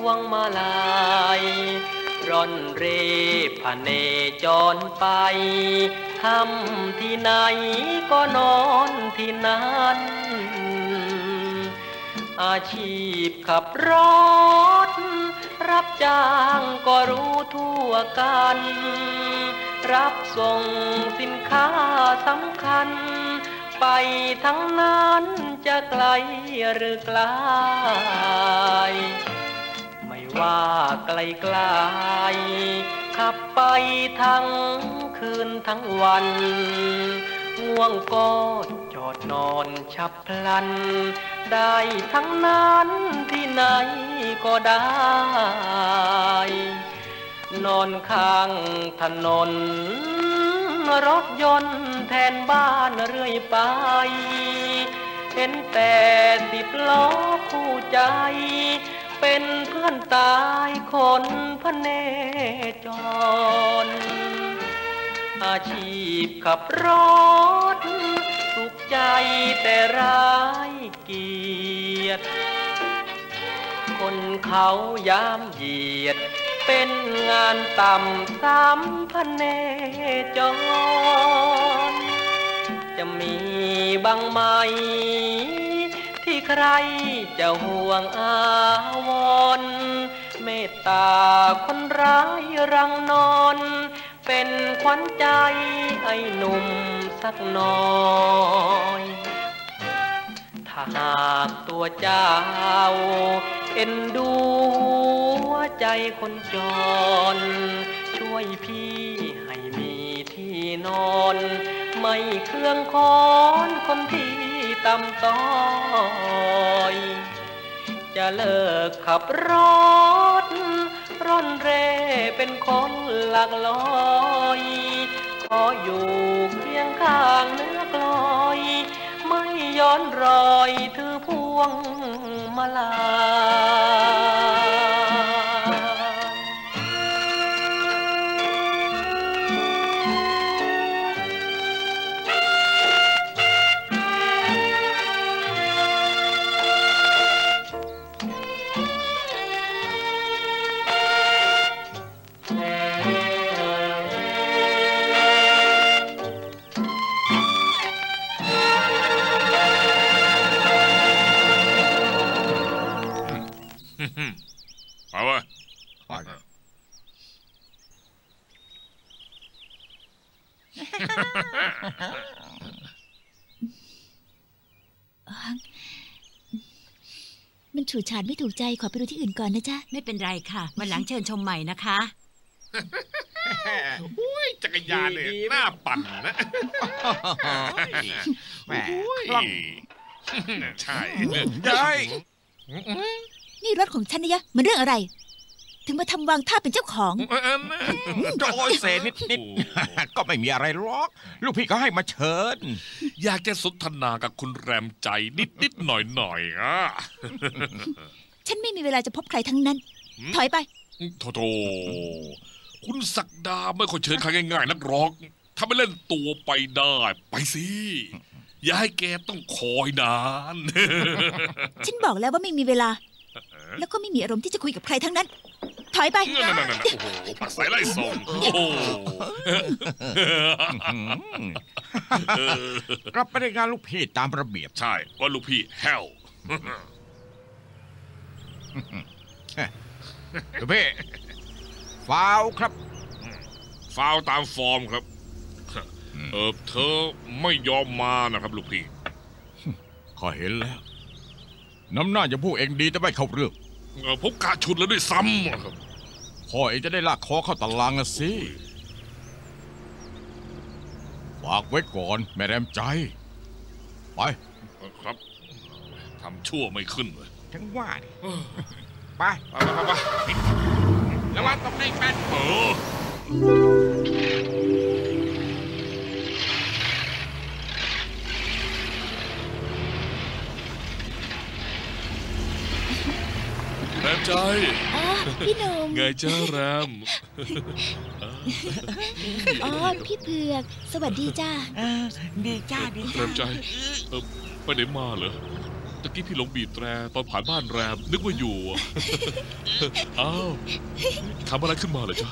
วงมาลายร่อนเร่พเนจรไปทำที่ไหนก็นอนที่นั้นอาชีพขับรถรับจ้างก็รู้ทั่วกันรับส่งสินค้าสำคัญไปทั้งนั้นจะไกลหรือไกลไม่ว่าไกลไกลขับไปทั้งคืนทั้งวันง่วงก็จอดนอนฉับพลันได้ทั้งนั้นที่ไหนก็ได้นอนข้างถนนรถยนต์แทนบ้านเรื่อยไปเห็นแต่10 ล้อคู่ใจเป็นเพื่อนตายคนพเนจรอาชีพขับรถสุขใจแต่ร้ายเกียรติคนเขายามเหยียดเป็นงานต่ำ3 พเนจรจะมีบ้างไหมที่ใครจะห่วงอาวรเมตตาคนร้ายรังนอนเป็นขวัญใจไอ้หนุ่มสักหน่อยถ้าหากตัวเจ้าเอ็นดูหัวใจคนจรช่วยพี่ให้มีที่นอนไม่เครื่องคอนคนที่ต่ำต้อยจะเลิกขับรถร่อนเร่เป็นคนหลักลอยขออยู่เคียงข้างเนื้อกลอยไม่ย้อนรอยถือพวงมาลาเอาวะมันฉูดฉาดไม่ถูกใจขอไปดูที่อื่นก่อนนะจ๊ะไม่เป็นไรค่ะวันหลังเชิญชมใหม่นะคะอุ้ยจักรยานเนี่ยหน้าปั่นนะแหมใช่ได้นี่รถของฉันนะยะมันเรื่องอะไรถึงมาทำวางท่าเป็นเจ้าของโอ้ยเศษนิดก็ไม่มีอะไรหรอกลูกพี่เขาให้มาเชิญอยากจะสนทนากับคุณแรมใจนิดหน่อยอ่ะฉันไม่มีเวลาจะพบใครทั้งนั้นถอยไปโธ่คุณศักดาไม่ค่อยเชิญใครง่ายๆนักหรอกถ้าไม่เล่นตัวไปได้ไปสิอย่าให้แกต้องคอยนานฉันบอกแล้วว่าไม่มีเวลาแล้วก็ไม่มีอารมณ์ที่จะคุยกับใครทั้งนั้นถอยไปนั่นโอ้โหผักใส่ไล่ส่งโอ้กลับไปในงานลูกพี่ตามระเบียบใช่ว่าลูกพี่แฮลลูกพี่ฟาวครับฟาวตามฟอร์มครับเธอไม่ยอมมานะครับลูกพี่ข้าเห็นแล้วน้ำหน้าจะพูดเองดีแต่ไม่เข้าเรื่องผมกะฉุดแล้วด้วยซ้ำครับพ่อเองจะได้ลากคอเข้าตารางสิฝากไว้ก่อนแม่แรมใจไปครับทำชั่วไม่ขึ้นเลยทั้งว่าไประวังตรงนี้แม่แรมใจพี่หนุ่มไงจ้าแรมพี่เผือกสวัสดีจ้าดีจ้าแรมใจไปไหนมาเหรอตะกี้พี่หลงบีบแตรตอนผ่านบ้านแรมนึกว่าอยู่ อ้าวทำอะไรขึ้นมาเหรอจ๊ะ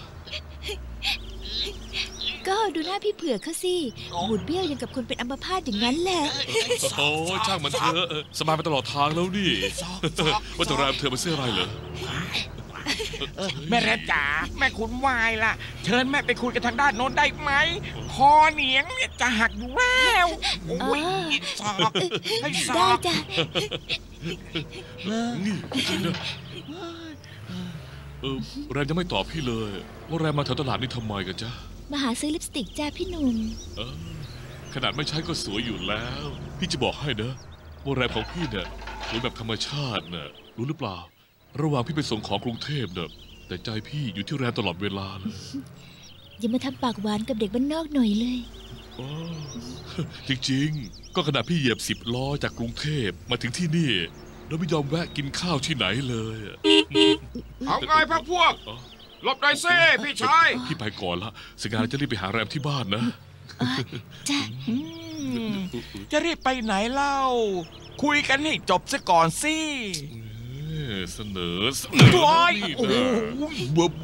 ก็ดูหน้าพี่เผือกเขาสิบูดเบี้ยวอย่างกับคนเป็นอัมพาตอย่างนั้นแหละโอ้ช่างมันเถอะสบายมาตลอดทางแล้วนี่ว่าแต่แรมเธอมาเสื้ออะไรเหรอแม่แรมจ๋าแม่คุณวายล่ะ เชิญแม่ไปคุยกันทางด้านโน้นได้ไหมคอเหนียงเนี่ยจะหักอยู่แล้วโอ้ยสอบให้สได้อบจ้ะนี่จริงนะแรมยังไม่ตอบพี่เลยว่าแรมมาแถวตลาดนี่ทำไมกันจ๊ะมาหาซื้อลิปสติกจ้าพี่หนุ่มขนาดไม่ใช้ก็สวยอยู่แล้ว พี่จะบอกให้นะว่าแรมของพี่เนี่ยสวยแบบธรรมชาติน่ะรู้หรือเปล่า ระหว่างพี่ไปส่งของกรุงเทพเนี่ยแต่ใจพี่อยู่ที่แรมตลอดเวลาเลยอย่ามาทำปากหวานกับเด็กบ้านนอกหน่อยเลยอ๋อจริงๆก็ขนาดพี่เหยียบ10 ล้อจากกรุงเทพมาถึงที่นี่แล้วไม่ยอมแวะกินข้าวที่ไหนเลยอะเอาไงพักพวกหลบหน่อยสิพี่ชายพี่ไปก่อนละสงานจะรีบไปหาแรมที่บ้านนะจ้ะจะรีบไปไหนเล่า คุยกันให้จบซะก่อนสิเสนอว้ายนี่โอ้โหนะบึบ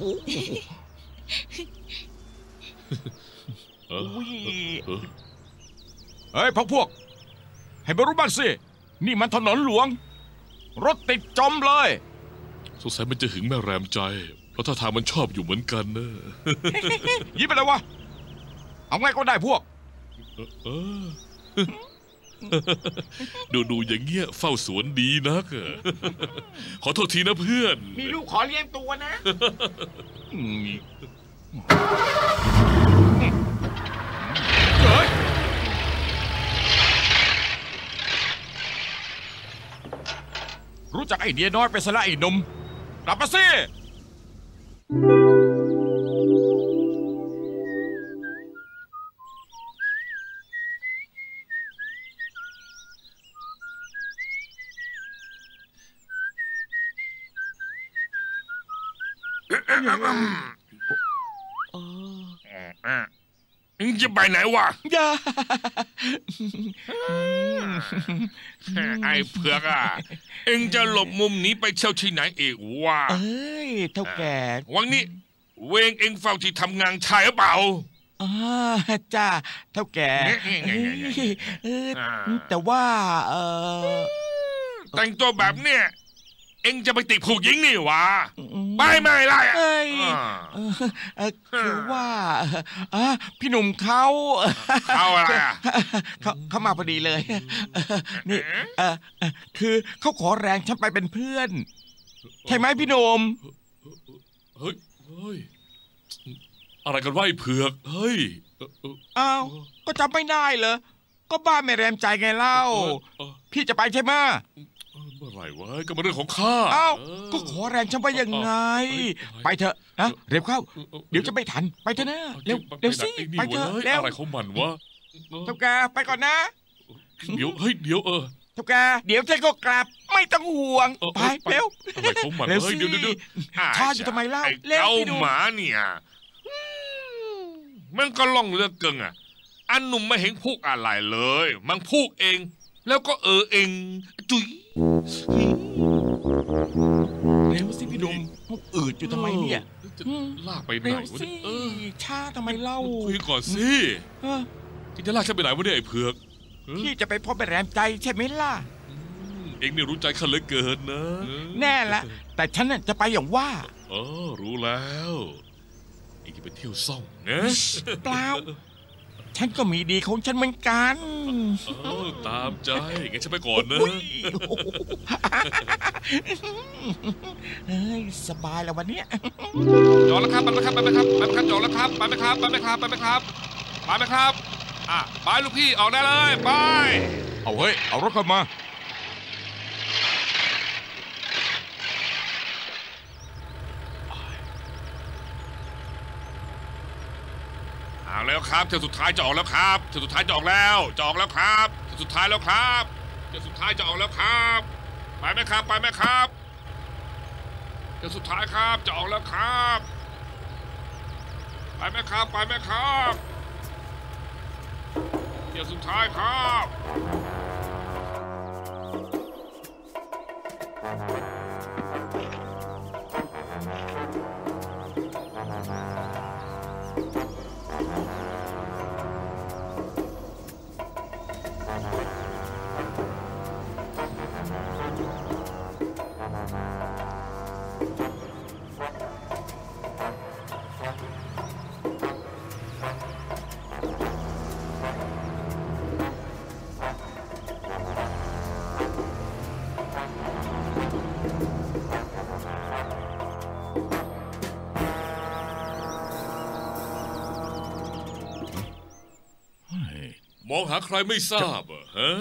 เออเออเฮ้ยพักพวก ให้มารู้บ้างสิ นี่มันถนนหลวง รถติดจมเลยสงสัยมันจะหึงแม่แรมใจ เพราะท่าทางมันชอบอยู่เหมือนกันนะยิ้มไปเลยวะ เอาไงก็ได้พวกเออ ดูอย่างเงี้ยเฝ้าสวนดีนักอะขอโทษทีนะเพื่อนมีลูกขอเลี้ยงตัวนะ เฮ้ย รู้จักไอเดียน้อยไปซะละไอ้หนุ่มกลับมาสิมึงจะไปไหนวะอย่าไอ้เผือกอ่ะ เอ็งจะหลบมุมหนี้ไปเที่ยวที่ไหนเอกวะเอ้ยเท่าแก่วันนี้เวงเอ็งเฝ้าที่ทำงานชายหรือเปล่าจ้าเท่าแก่แต่ว่าแต่งตัวแบบเนี้ยเอ็งจะไปติดผู้หญิงนี่วะไม่ไรอ่ะเอ้ยคือว่าพี่หนุ่มเขาเอาอะไรอ่ะเขามาพอดีเลยนี่คือเขาขอแรงฉันไปเป็นเพื่อน ใช่ไหมพี่หนุ่มเฮ้ยอะไรกันวะไอ้เผือกเฮ้ยอ้าวก็จำไม่ได้เหรอก็บ้านไม่แรมใจไงเล่าพี่จะไปใช่ไหมเมื่อไหร่วะก็มาเรื่องของข้าอ้าวก็ขอแรงฉันไปยังไงไปเถอะนะเร็วเข้าเดี๋ยวจะไม่ทันไปเถอะนะเร็วสิไปเถอะเร็วอะไรของมันวะเท่าแกไปก่อนนะเดี๋ยวเท่าแกเดี๋ยวฉันก็กลับไม่ต้องห่วงไปเร็วอะไรของมันเร็วสิเดี๋ยวช้าอยู่ทำไมเล่าเร็วเจ้าพี่หนุ่มหมาเนี่ยมันก็ล่องเลือกเกิงอ่ะอันหนุ่มไม่เห็นพูกอะไรเลยมันพูกเองแล้วก็เองจุ๋ยเร็วสิพี่หนุ่มพวกอืดอยู่ทำไมเนี่ยจะลากไปไหนเร็ววะสิเนี่ยช้าทำไมเล่าคุยก่อนสิจะลากฉันไปไหนวะเนี่ยไอ้เผือกพี่จะไปพบไปแรมใจใช่ไหมล่ะเอ็งนี่รู้ใจข้าเหลือเกินนะแน่ละแต่ฉันน่ะจะไปอย่างว่ารู้แล้วเอ็งจะไปเที่ยวซ่องนะเปล่าฉันก็มีดีของฉันเหมือนกันตามใจงั้นฉันไปก่อนนะเฮ้ยสบายแล้ววันเนี้ยจอดแล้วครับไปไหมครับจอดแล้วครับไปไหมครับไปลูกพี่ออกได้เลยไปเอาเฮ้ยเอารถเข้ามาเอาแล้วครับเที่ยวสุดท้ายจะออกแล้วครับเที่ยวสุดท้ายจะออกแล้วจะออกแล้วครับเที่ยวสุดท้ายแล้วครับเที่ยวสุดท้ายจะออกแล้วครับไปไหมครับเที่ยวสุดท้ายครับจะออกแล้วครับไปไหมครับเที่ยวสุดท้ายครับมองหาใครไม่ทราบอ่ะฮะ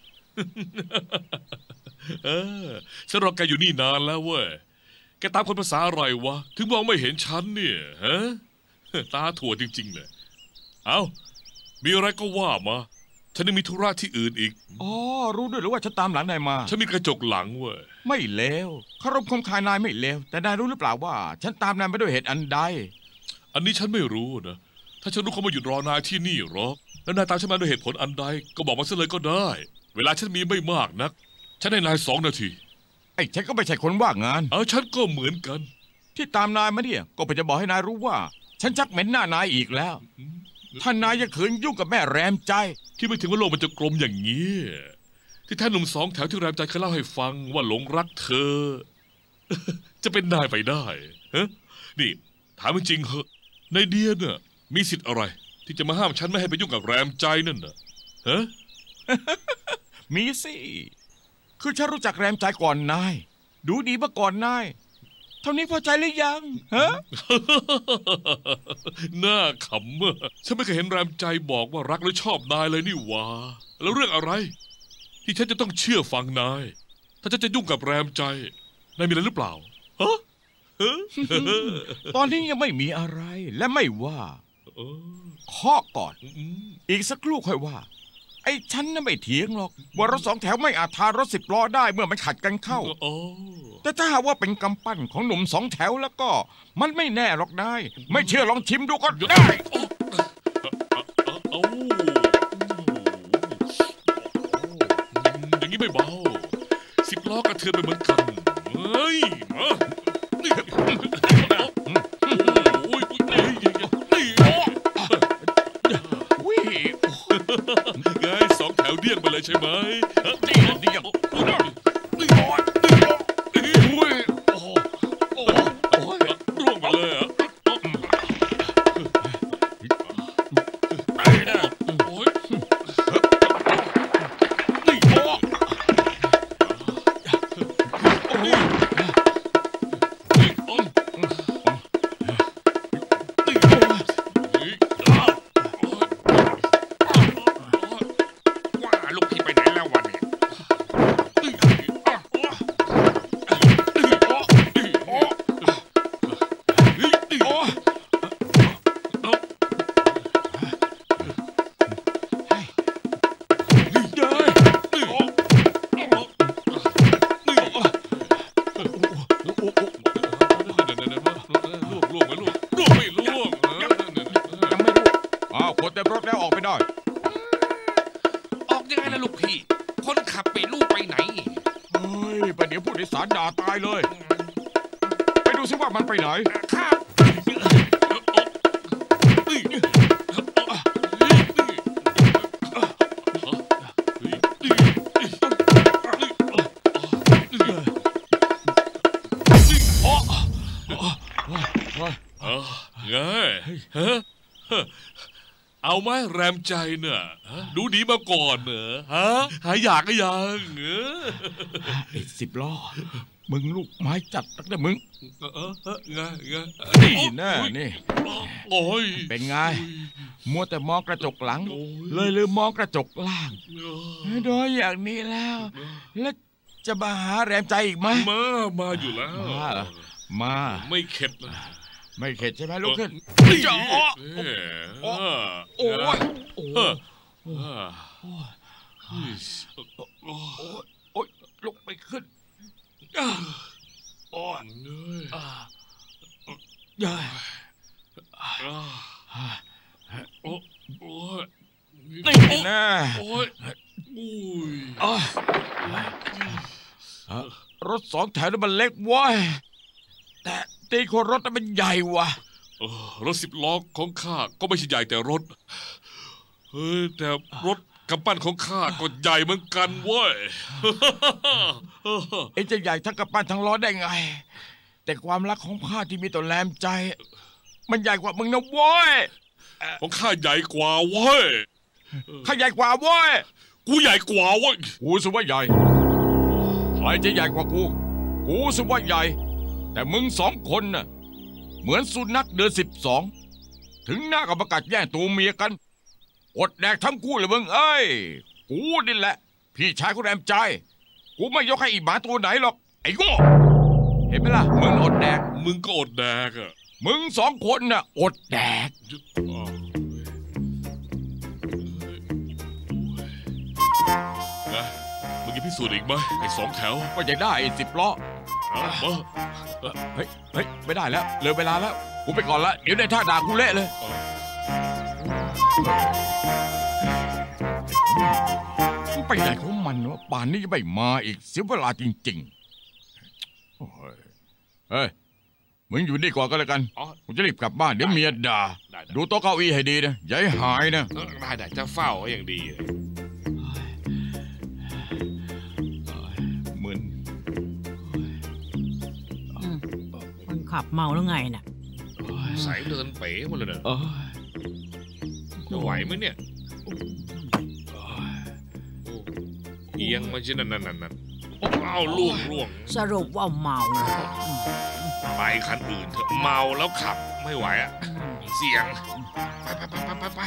ฉันรอแกอยู่นี่นานแล้วเว้ย แกตามคนภาษาอะไรวะ ถึงมองไม่เห็นฉันเนี่ยฮะ ตาถั่วจริงๆเลยเอามีอะไรก็ว่ามา ฉันยังมีธุระที่อื่นอีกอ๋อรู้ด้วยหรือว่าฉันตามหลังนายมาฉันมีกระจกหลังเว้ยไม่เลวเคารพคมคายนายไม่เลวแต่นายรู้หรือเปล่าว่า ฉันตามนายมาด้วยเหตุอันใดอันนี้ฉันไม่รู้นะ ถ้าฉันรู้เขามาหยุดรอนายที่นี่หรอกแล้วนายตามฉันมาด้วยเหตุผลอันใดก็บอกมาซะเลยก็ได้ เวลาฉันมีไม่มากนัก ฉันให้นาย2 นาทีไอ้ฉันก็ไม่ใช่คนว่างงานฉันก็เหมือนกันที่ตามนายมาเนี่ยก็เพื่อจะบอกให้นายรู้ว่า ฉันชักเหม็นหน้านายอีกแล้ว ถ้านายยังขืนยุ่งกับแม่แรมใจคิดไม่ถึงว่าโลกมันจะกลมอย่างนี้ ที่แท้หนุ่ม2 แถวที่แรมใจเคยเล่าให้ฟังว่าหลงรักเธอ จะเป็นนายไปได้ฮะนี่ถามจริงเหอะในเดียน่ะมีสิทธิ์อะไร ที่จะมาห้ามฉันไม่ให้ไปยุ่งกับแรมใจนั่นน่ะฮะมีสิคือฉันรู้จักแรมใจก่อนนายดูดีมาก่อนนายเท่านี้พอใจหรือยังฮะน่าขำอะฉันไม่เคยเห็นแรมใจบอกว่ารักและชอบนายเลยนี่หว่าแล้วเรื่องอะไร ที่ฉันจะต้องเชื่อฟังนาย ถ้าฉันจะยุ่งกับแรมใจนายมีอะไรหรือเปล่าฮะตอนนี้ยังไม่มีอะไรและไม่ว่าเคาะก่อนอีกสักครู่ค่อยว่าไอ้ฉันน่ะไม่เถียงหรอกว่ารถ2 แถวไม่อาจทารถ10 ล้อได้เมื่อมันขัดกันเข้าแต่ถ้าหากว่าเป็นกำปั้นของหนุ่ม2 แถวแล้วก็มันไม่แน่หรอกนายไม่เชื่อลองชิมดูก็ได้อย่างนี้ไม่เบา10 ล้อกระเทือนไปเหมือนกันเฮ้ยมานี่โอ้ยไง2 แถวเดี่ยงไปเลยใช่ไหมเดี่ยงร่วงไปเลยอ่ะเอาไหมแรมใจเนี่ยดูดีมาก่อนเหรอฮะหายอยากก็ยังไอ้10 ล้อมึงลูกไม้จัดตั้งแต่มึงไงนี่แน่นี่โอ้ยเป็นไงมัวแต่มองกระจกหลังเลยลืมมองกระจกล่างโดยอย่างนี้แล้วจะมาหาแรมใจอีกไหมมาอยู่แล้วมาไม่เข็ดนะไม่เข็ดใช่ไหมลุกขึ้นจ่อโอ้ยลุกไปขึ้นโอ้ยโอ้ยนี่นะโอ้ยรถ2 แถวนั้นมันเล็กเว้ยแต่ตีโคนรถนั้นมันใหญ่ว่ะรถ10 ล้อของข้าก็ไม่ใช่ใหญ่แต่รถแต่รถกำปั้นของข้าก็ใหญ่เหมือนกันเว้ยเอ็งจะใหญ่ทั้งกระปั้นทั้งล้อได้ไงแต่ความรักของข้าที่มีต่อแรมใจ มันใหญ่กว่ามึงนะเว้ยของข้าใหญ่กว่าเว้ยข้าใหญ่กว่าเว้ยกูใหญ่กว่าเว้ยกูสิว่าใหญ่ใครจะใหญ่กว่ากูสิว่าใหญ่แต่มึง2 คนน่ะเหมือนสุนัขเดือน12ถึงหน้ากับประกาศแย่งตัวเมียกันอดแดกทั้งคู่เลยมึงเอ้ยกูนี่แหละพี่ชายของแรมใจกูไม่ยกให้อีหมาตัวไหนหรอกไอ้โง่เห็นไหมล่ะมึงอดแดกมึงก็อดแดกอ่ะมึง2 คนน่ะอดแดกนะมึงจะพิสูจน์อีกไหมไอ้2 แถวก็จะได้ไอ้10 ล้อมาเฮ้ยไม่ได้แล้วเลยเวลาแล้วกูไปก่อนละเดี๋ยวในท่าด่ากูเละเลยไปไหนของมันวะป่านนี้จะไม่มาอีกเสียเวลาจริงๆเฮ้ยมึงอยู่นี่ก่อนก็แล้วกันผมจะรีบกลับบ้านเดี๋ยวเมียด่าดูโต๊ะเก้าอี้ให้ดีนะอย่าให้หายนะได้จะเฝ้าอย่างดีมึนมันขับเมาแล้วไงน่ะสายเดินเป๋หมดเลยนะจะไหวไหมเนี่ยเอียงมาชินั่นเอาล่วงสรุปว่าเมาไปคันอื่นเถอะเมาแล้วขับไม่ไหวอะเสียงไป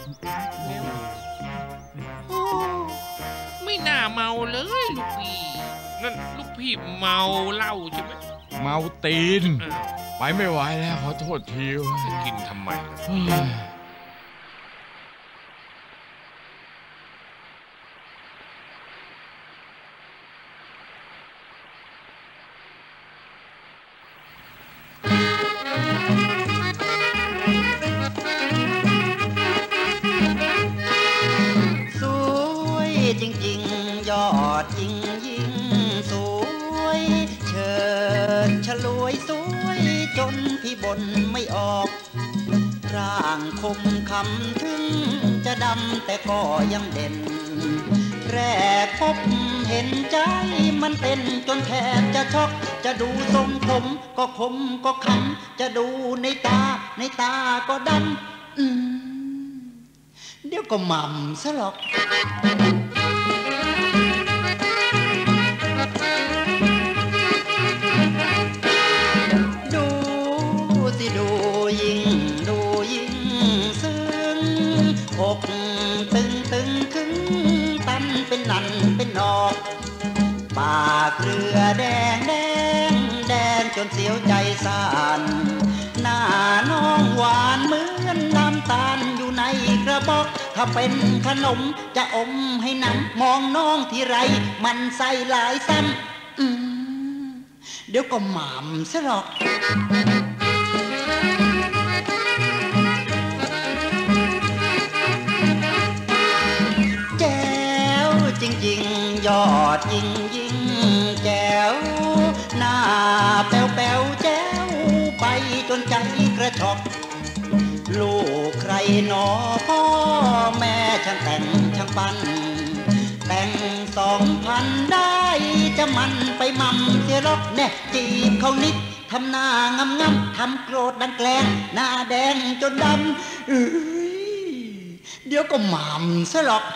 ไม่น่าเมาเลยลูกพี่นั่นลูกพี่เมาเหล้าใช่ไหมเมาตีนไปไม่ไหวแล้วขอโทษทีกินทำไมจริงยิ่งสวยเชิดฉลวยสวยจนพี่บ่นไม่ออกร่างคมคำถึงจะดำแต่ก็ยังเด่นแรกพบเห็นใจมันเต้นจนแทบจะช็อกจะดูทรงผมก็คมก็ขำจะดูในตาก็ดำเดี๋ยวก็หม่ำซะหรอกดูยิ่งซึ้งอกตึงคึงตันเป็นนันเป็นนอกปากเรือแดงจนเสียวใจสั่นหน้าน้องหวานเหมือนน้ำตาลอยู่ในกระบอกถ้าเป็นขนมจะอมให้หนังมองน้องที่ไรมันใส่หลายซ้ำเดี๋ยวก็หม่ำซะหรอกจริงยอดยิ่งแจ๋วหน้าแป๋วแจ๋วไปจนใจกระชอกลูกใครหนอพ่อแม่ช่างแต่งช่างปั้นแต่ง2,000ได้จะมันไปมั่มเสียหรอกแน่จีบเขานิดทำหน้างำทำโกรธดังแกล้งหน้าแดงจนดำเดี๋ยวก็หม่ำซะหรอก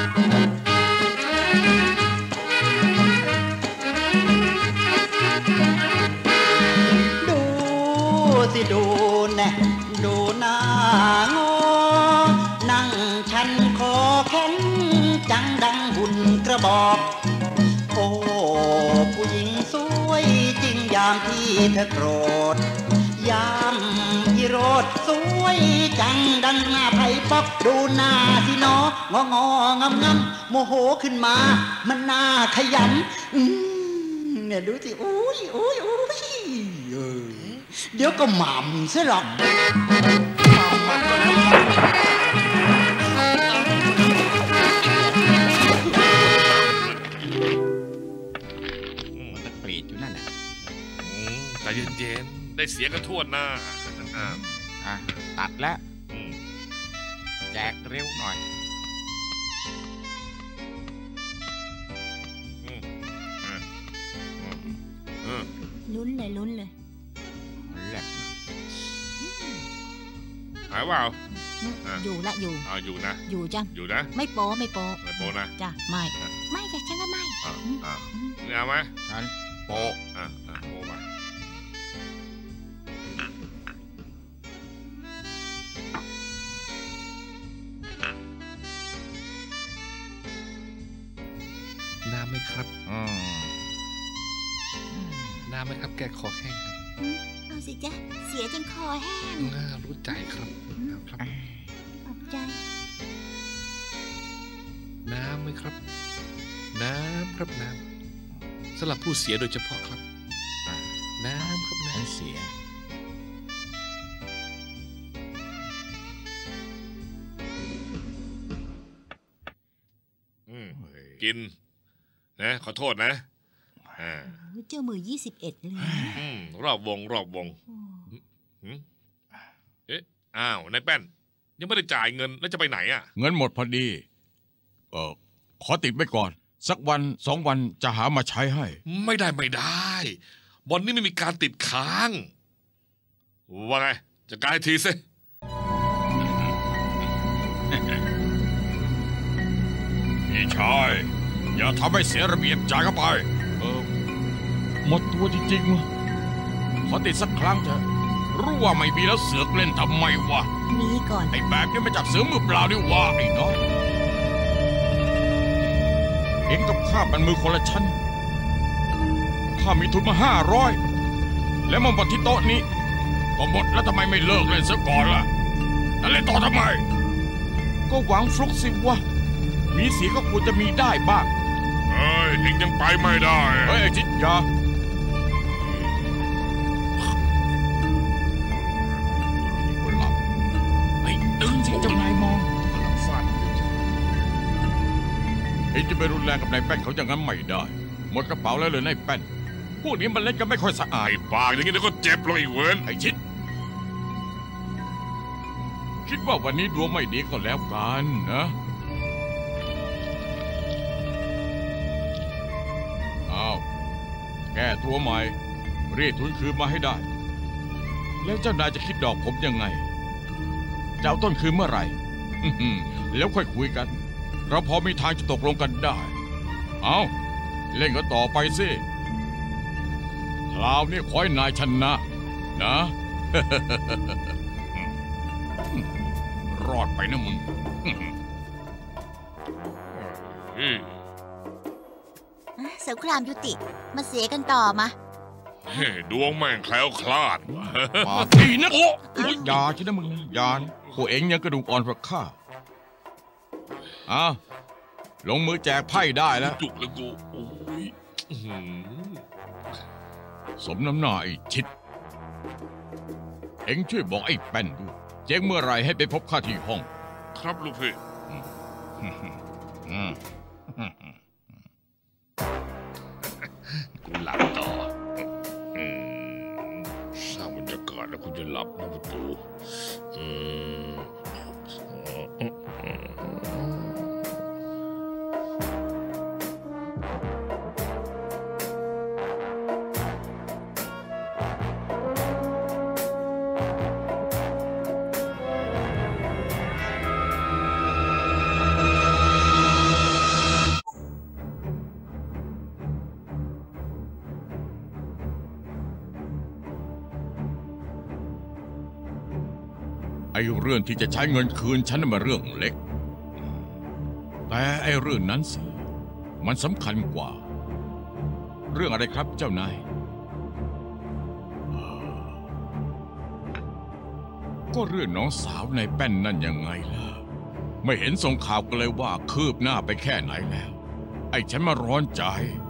ดูแน่ดูหน้างอนั่งชันคอแข็งจังดังหุ่นกระบอกโอ้ผู้หญิงสวยจริงยามที่เธอโกรธยามที่โรดสวยจังดังหน้าไผ่ป๊อกดูหน้าที่นองงำโมโหขึ้นมามันน่าขยันเนี่ยดูสิอุ้ยเดี๋ยวก็หม่ำซะหรอกเปลี่ใจเย็นๆได้เสียกันทั่วหน้าตัดแล้วแจกเร็วหน่อยลุ้นเลยแหลกหายเปล่าอยู่ละอยู่อยู่นะอยู่จ้ะอยู่นะไม่โป๊นะจ้ะไม่จ้ะฉันก็ไม่นี่เอาไหมฉันโปโปมาน้ำไหมครับน้ำไหมครับแกคอแห้งครับเอาสิจ๊ะเสียจนคอแห้งรู้ใจครับขอบใจน้ำไหมครับน้ำครับน้ำสำหรับผู้เสียโดยเฉพาะครับน้ำครับน้ำเสียกินนะขอโทษนะเจ้ามือ21เลยรอบวงอ้าวนายแป้นยังไม่ได้จ่ายเงินแล้วจะไปไหนอ่ะเงินหมดพอดีขอติดไว้ก่อนสักวัน2 วันจะหามาใช้ให้ไม่ได้บอลนี้ไม่มีการติดค้างว่าไงจะกายทีสิพี่ชายอย่าทำให้เสียระเบียบจ่ายเข้าไปหมดตัวจริงๆวะขอติดสักครั้งเถอะรู้ว่าไม่มีแล้วเสือกเล่นทำไมวะมีก่อนไอ้แบบนี้มาจับเสือมือเปล่าดิวะไอ้น้องเองกับข้ามันมือคนละชั้นข้ามีทุนมา500แล้วมันบนที่โต๊ะนี้ก็หมดแล้วทำไมไม่เลิกเล่นซะก่อนล่ะแล้วเล่นต่อทำไมก็หวังฟลุกสิวะมีเสียก็ควรจะมีได้บ้างเฮ้ยเองยังไปไม่ได้เฮ้ยจิตยาคนหลับไอ้ตึงสิเจ้านายมองเองจะไปรุนแรงกับนายแป้นเขาอย่างนั้นไม่ได้หมดกระเป๋าแล้วเลยนายแป้นพวกนี้มันเล่นกันไม่ค่อยสะอาดปากอย่างนี้เดี๋ยวก็เจ็บเลยเว้นไอ้ชิดคิดว่าวันนี้ดวงไม่ดีก็แล้วกันนะแก้ตัวใหม่เรียกทุนคืนมาให้ได้แล้วเจ้านายจะคิดดอกผมยังไงจะเอาต้นคืนเมื่อไหร่แล้วค่อยคุยกันเราพอมีทางจะตกลงกันได้เอาเล่นกันต่อไปสิคราวนี้ขอให้นายชนะนะรอดไปนะมึงสงครามยุติมาเสียกันต่อมาดวงแม่งแคล้วคลาดปาทีนะโอ้ยาใช่ไหมมึงยาพวกเอ็งยังกระดูกอ่อนกว่าข้าลงมือแจกไพ่ได้แล้วจุกแล้วกูโอ้ยสมน้ำหน้าไอ้ชิดเอ็งช่วยบอกไอ้แป้นดูเจ๊งเมื่อไรให้ไปพบข้าที่ห้องครับลูกพี่กูหลับต่อสร้างบรรยากาศแล้วกูจะหลับนะประตูไอ้เรื่องที่จะใช้เงินคืนฉันมันเรื่องเล็กแต่ไอ้เรื่องนั้นสิมันสำคัญกว่าเรื่องอะไรครับเจ้านายก็เรื่องน้องสาวนายแป้นนั่นยังไงล่ะไม่เห็นส่งข่าวกันเลยว่าคืบหน้าไปแค่ไหนแล้วไอ้ฉันมาร้อนใจ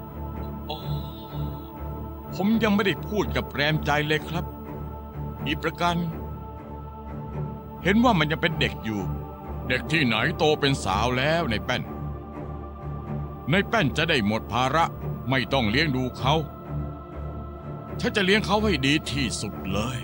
ผมยังไม่ได้พูดกับแรมใจเลยครับอีกประการเห็นว่ามันยังเป็นเด็กอยู่เด็กที่ไหนโตเป็นสาวแล้วในแป้นจะได้หมดภาระไม่ต้องเลี้ยงดูเขาฉันจะเลี้ยงเขาให้ดีที่สุดเลย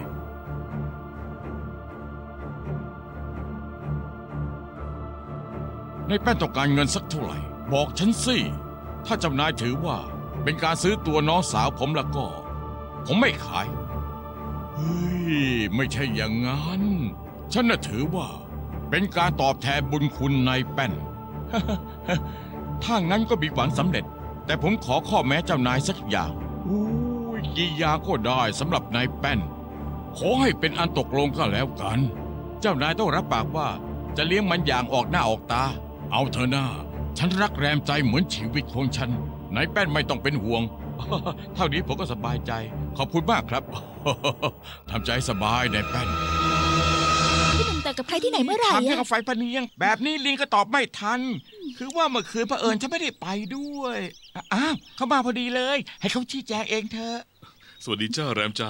ในแป้นต้องการเงินสักเท่าไหร่บอกฉันสิถ้าเจ้านายถือว่าเป็นการซื้อตัวน้องสาวผมแล้วก็ผมไม่ขายเฮ้ยไม่ใช่อย่างนั้นฉันน่ะถือว่าเป็นการตอบแทนบุญคุณนายแป้น ถ้างั้นก็มีหวังสำเร็จแต่ผมขอข้อแม้เจ้านายสักอย่างกี่อย่างก็ได้สำหรับนายแป้นขอให้เป็นอันตกลงก็แล้วกันเจ้านายต้องรับปากว่าจะเลี้ยงมันอย่างออกหน้าออกตาเอาเถอะหน้าฉันรักแรมใจเหมือนชีวิตของฉันนายแป้นไม่ต้องเป็นห่วง เท่านี้ผมก็สบายใจขอบคุณมากครับ ทำใจสบายนายแป้นพี่หนุ่มแต่กับใครที่ไหนเมื่อไหร่ถามเรื่องไฟปะเนียงแบบนี้ลิงก็ตอบไม่ทันคือว่าเมื่อคืนเผอิญฉันไม่ได้ไปด้วยอ้าวเขามาพอดีเลยให้เขาชี้แจงเองเถอะสวัสดีจ้าแรมใจ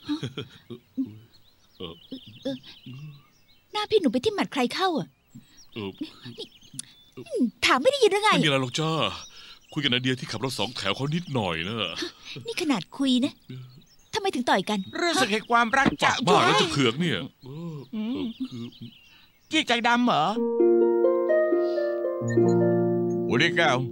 หน้าพี่หนุ่มไปที่หมัดใครเข้าอ่ะถามไม่ได้ยินหรือไงไม่มีอะไรหรอกจ้าคุยกันนาเดียที่ขับรถ2 แถวเขานิดหน่อยนะนี่ขนาดคุยนะทำไมถึงต่อยกันเรื่องสึกแห่งความรักจะบ้าแล้วจะเผือกเนี่ยจี้ใจดำเหรอโอ้ดิแก้ว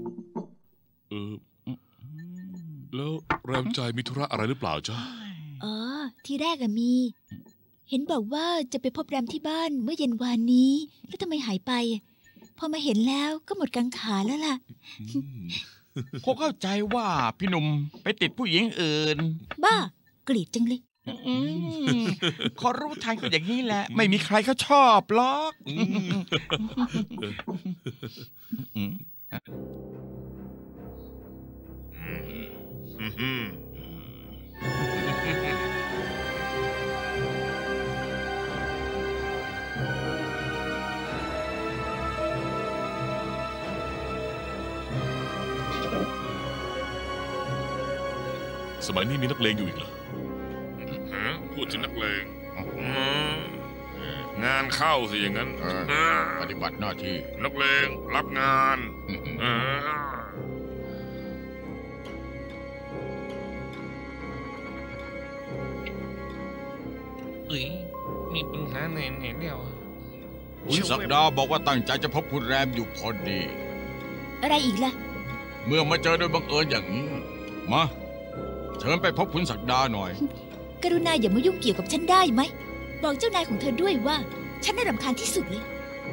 แล้วแรมใจมีธุระอะไรหรือเปล่าจ้าอ๋อทีแรกอะมีเห็นบอกว่าจะไปพบแรมที่บ้านเมื่อเย็นวานนี้แล้วทำไมหายไปพอมาเห็นแล้วก็หมดกังขาแล้วล่ะคงเข้าใจว่าพี่หนุ่มไปติดผู้หญิงอื่นบ้ากรีดจังเลยขอรู้ทันก็อย่างนี้แหละไม่มีใครเขาชอบหรอกสมัยนี้มีนักเลงอยู่อีกเหรอพูดถึงนักเลงงานเข้าสิอย่างนั้นปฏิบัติหน้าที่นักเลงรับงานมีปัญหาไหนเนี่ยคุณศักดาบอกว่าตั้งใจจะพบคุณแรมอยู่พอดีอะไรอีกล่ะเมื่อมาเจอโดยบังเอิญอย่างนี้มาเชิญไปพบคุณศักดาหน่อยกรุณาอย่ามายุ่งเกี่ยวกับฉันได้ไหมบอกเจ้านายของเธอด้วยว่าฉันน่ารำคาญที่สุดเลย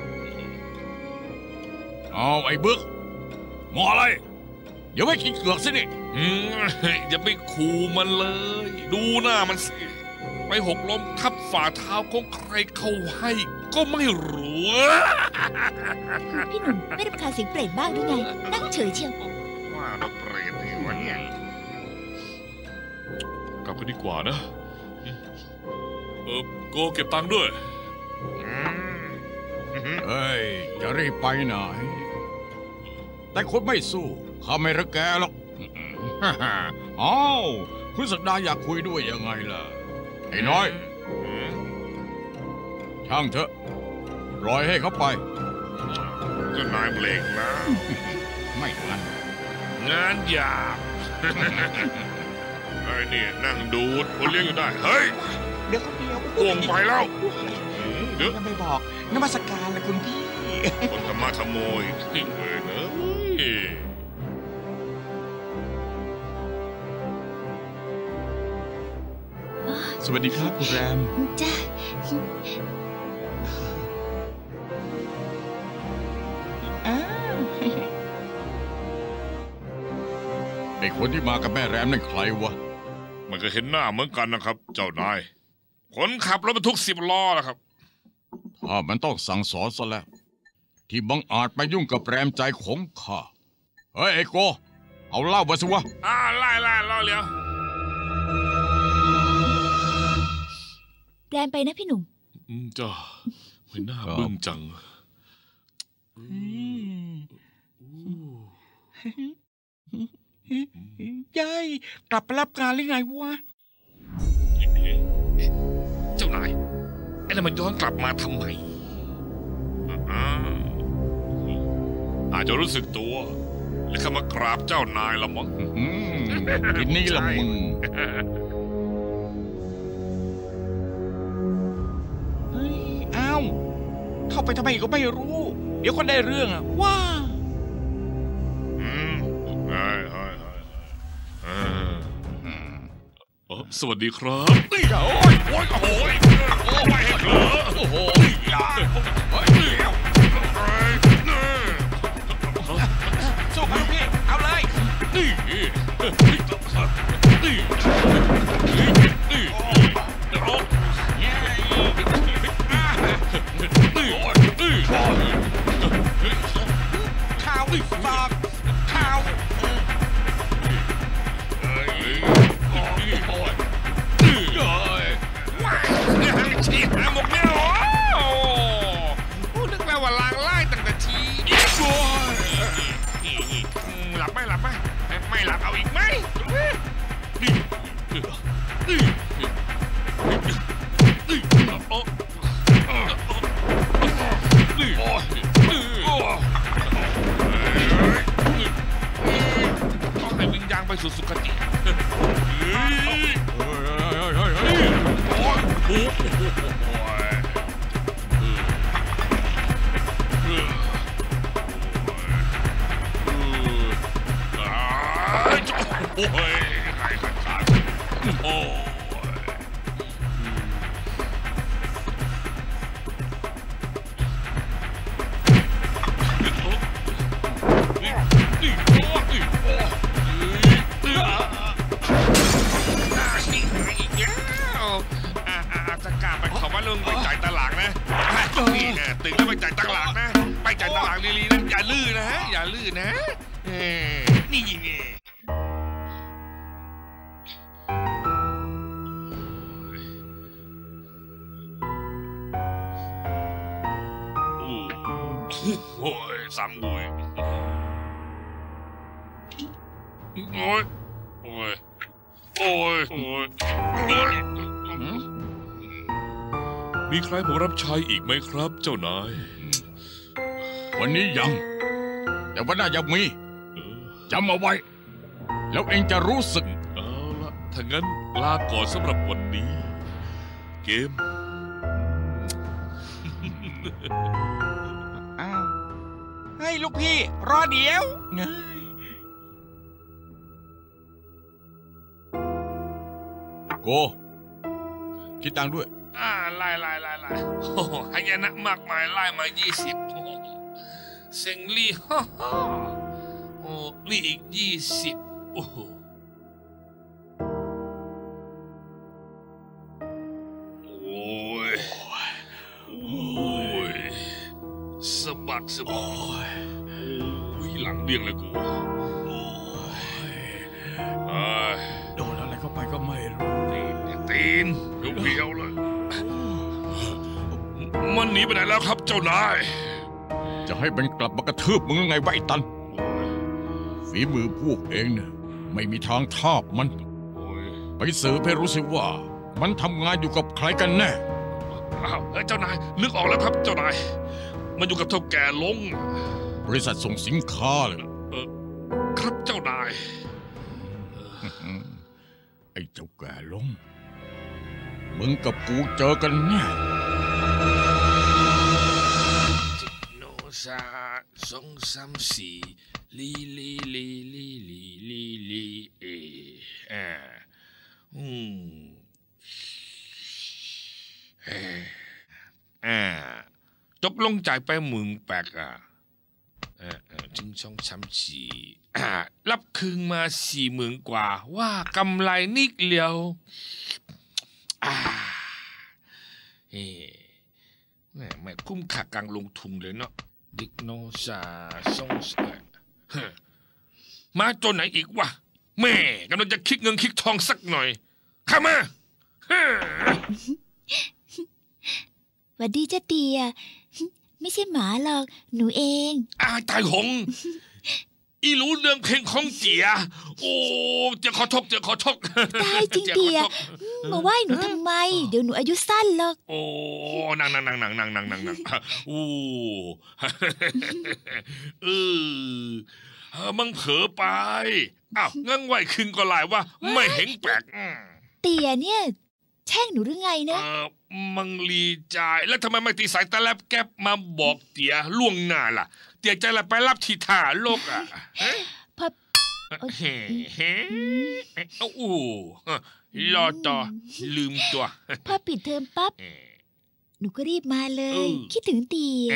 เอาไอ้บึกมออะไรอย่าไปกินเกือกสินี่อย่าไปขู่มันเลยดูหน้ามันสิไปหกล้มทับฝ่าเท้าของใครเขาให้ก็ไม่รู้พี่หนุ่มไม่รำคาญเสียงเปรตบ้างหรือไงนั่งเฉยเชียวว่าเราเปรตนี่วะเนี่ยกลับกันดีกว่านะโกเก็บตังค์ด้วยเฮ้ยจะรีบไปไหนแต่คนไม่สู้ข้าไม่รังแกหรอกอ้าวคุณศักดาอยากคุยด้วยยังไงล่ะไอ้น้อยช่างเถอะปล่อยให้เขาไปเจ้านายเบรกนะไม่ทันงานหยาบไอ้นี่นั่งดูดคนเลี้ยงอยู่ได้เฮ้ยเดี๋ยวพ่วงไปแล้วเดี๋ยวไม่บอกนมัสการเลยคุณพี่คนธรรมะขโมยทิ้งเองเนอะสวัสดีครับคุณแรมจ้าไอ้คนที่มากับแม่แรมนั่นใครวะมันก็เห็นหน้าเหมือนกันนะครับเจ้านายคนขับรถบรรทุก10 ล้อนะครับถ้ามันต้องสั่งสอนซะแล้วที่บังอาจไปยุ่งกับแรมใจของข้าเฮ้ยไอ้โกเอาเหล้ามาสิวะไล่ล้อเลี้ยวแรมไปนะพี่หนุ่มจ้าไม่น่าบึ้งจังยายกลับไปรับงานหรือไงวะเจ้านายไอ้นั่นมันย้อนกลับมาทำไมอาจจะรู้สึกตัวและเข้ามากราบเจ้านายละมั้งทีนี้ละมึงาไปทำไมก็ไม่รู้ เดี๋ยวคนได้เรื่องอะว่าสวัสดีครับโอ้ยโอ้ยโอ้ยโอ้ยไม่ให้เหลือโอ้โหสู้ครับพี่เอาเลยนี่นี่นี่เท้าฝากเท้าฉีดหาหมกเนี่ยโอ้พูดนึกแล้วว่าลางไล่ตั้งแต่ทีหลับไหมหลับไหมไม่หลับเอาอีกไหมต้องให้วิญญาณไปสู่สุคติโอ้ยใครขัดขาโอ้จะกล้าไปขอว่าลุงไปจ่ายตลาดนะนี่ตื่นแล้วไปจ่ายตลาดนะไปจ่ายตลาดลีๆนะอย่าลื่นนะฮะอย่าลื่นนะนี่โอ้ยสามบุยโอ้ยโอ้ยโอ้ยโอ้ยมีใครผมรับใช้อีกไหมครับเจ้านายวันนี้ยังแต่วันหน้ายังมีจำเอาไว้แล้วเองจะรู้สึกเอาละถ้างั้นลาก่อนสำหรับวันนี้ เกมให้ลูกพี่รอเดี๋ยวโกคิดตังค์ด้วยไล่โอ้หายนะมากมายไล่มา20เซ็งลี่โอ้ลี่อีก20โอ้โหโอ้ยสะบักโอ้ยหลังเบี้ยงเลยกูโดนอะไรเข้าไปก็ไม่รู้ตีนเบี้ยวเลยมันหนีไปไหนแล้วครับเจ้านายจะให้มันกลับมากระทืบมึงยังไงวะไอ้ตันฝีมือพวกเองเนี่ยไม่มีทางทาบมันไปสืบให้รู้สิว่ามันทำงานอยู่กับใครกันแน่เจ้านายนึกออกแล้วครับเจ้านายมันอยู่กับเท่าแก่ลงบริษัทส่งสินค้าเลยครับเจ้านายไอ้เจ้าแก่ลงมึงกับกูเจอกันแน่โนซา2 3 4ลีตกลงจ่ายไป18,000จึง2 3 4รับคืนมา40,000 กว่าว่ากำไรนิดเดียวไม่คุ้มค่าการลงทุนเลยเนาะดิกโนซามาจนไหนอีกวะแม่กำลังจะคิดเงินคิดทองสักหน่อยเข้ามาหวัดดีเจ้าเตียไม่ใช่หมาหรอกหนูเองตายหงอีรู้เรื่องเพลงของเจียโอ้เจะขอทกตายจริงเตียมาไหว้หนูทำไมเดี๋ยวหนูอายุสั้นหรอกโอ้นั่งโอ้มึงเผลอไปงั้นไหวคืนก็หลายว่าไม่เห็นแปลกเตียเนี่ยแช่งหนูหรือไงนะมังลีจ่ายแล้วทำไมไม่ตีสายตะแลบแก๊บมาบอกเตี๋ยล่วงหน้าล่ะเตี๋ยจะละไปรับที่ท่าโลกอ่ะพ่อเฮ้โอ้โหรอต่อลืมตัวพ่อปิดเทอมปั๊บหนูก็รีบมาเลย คิดถึงเตี๋ย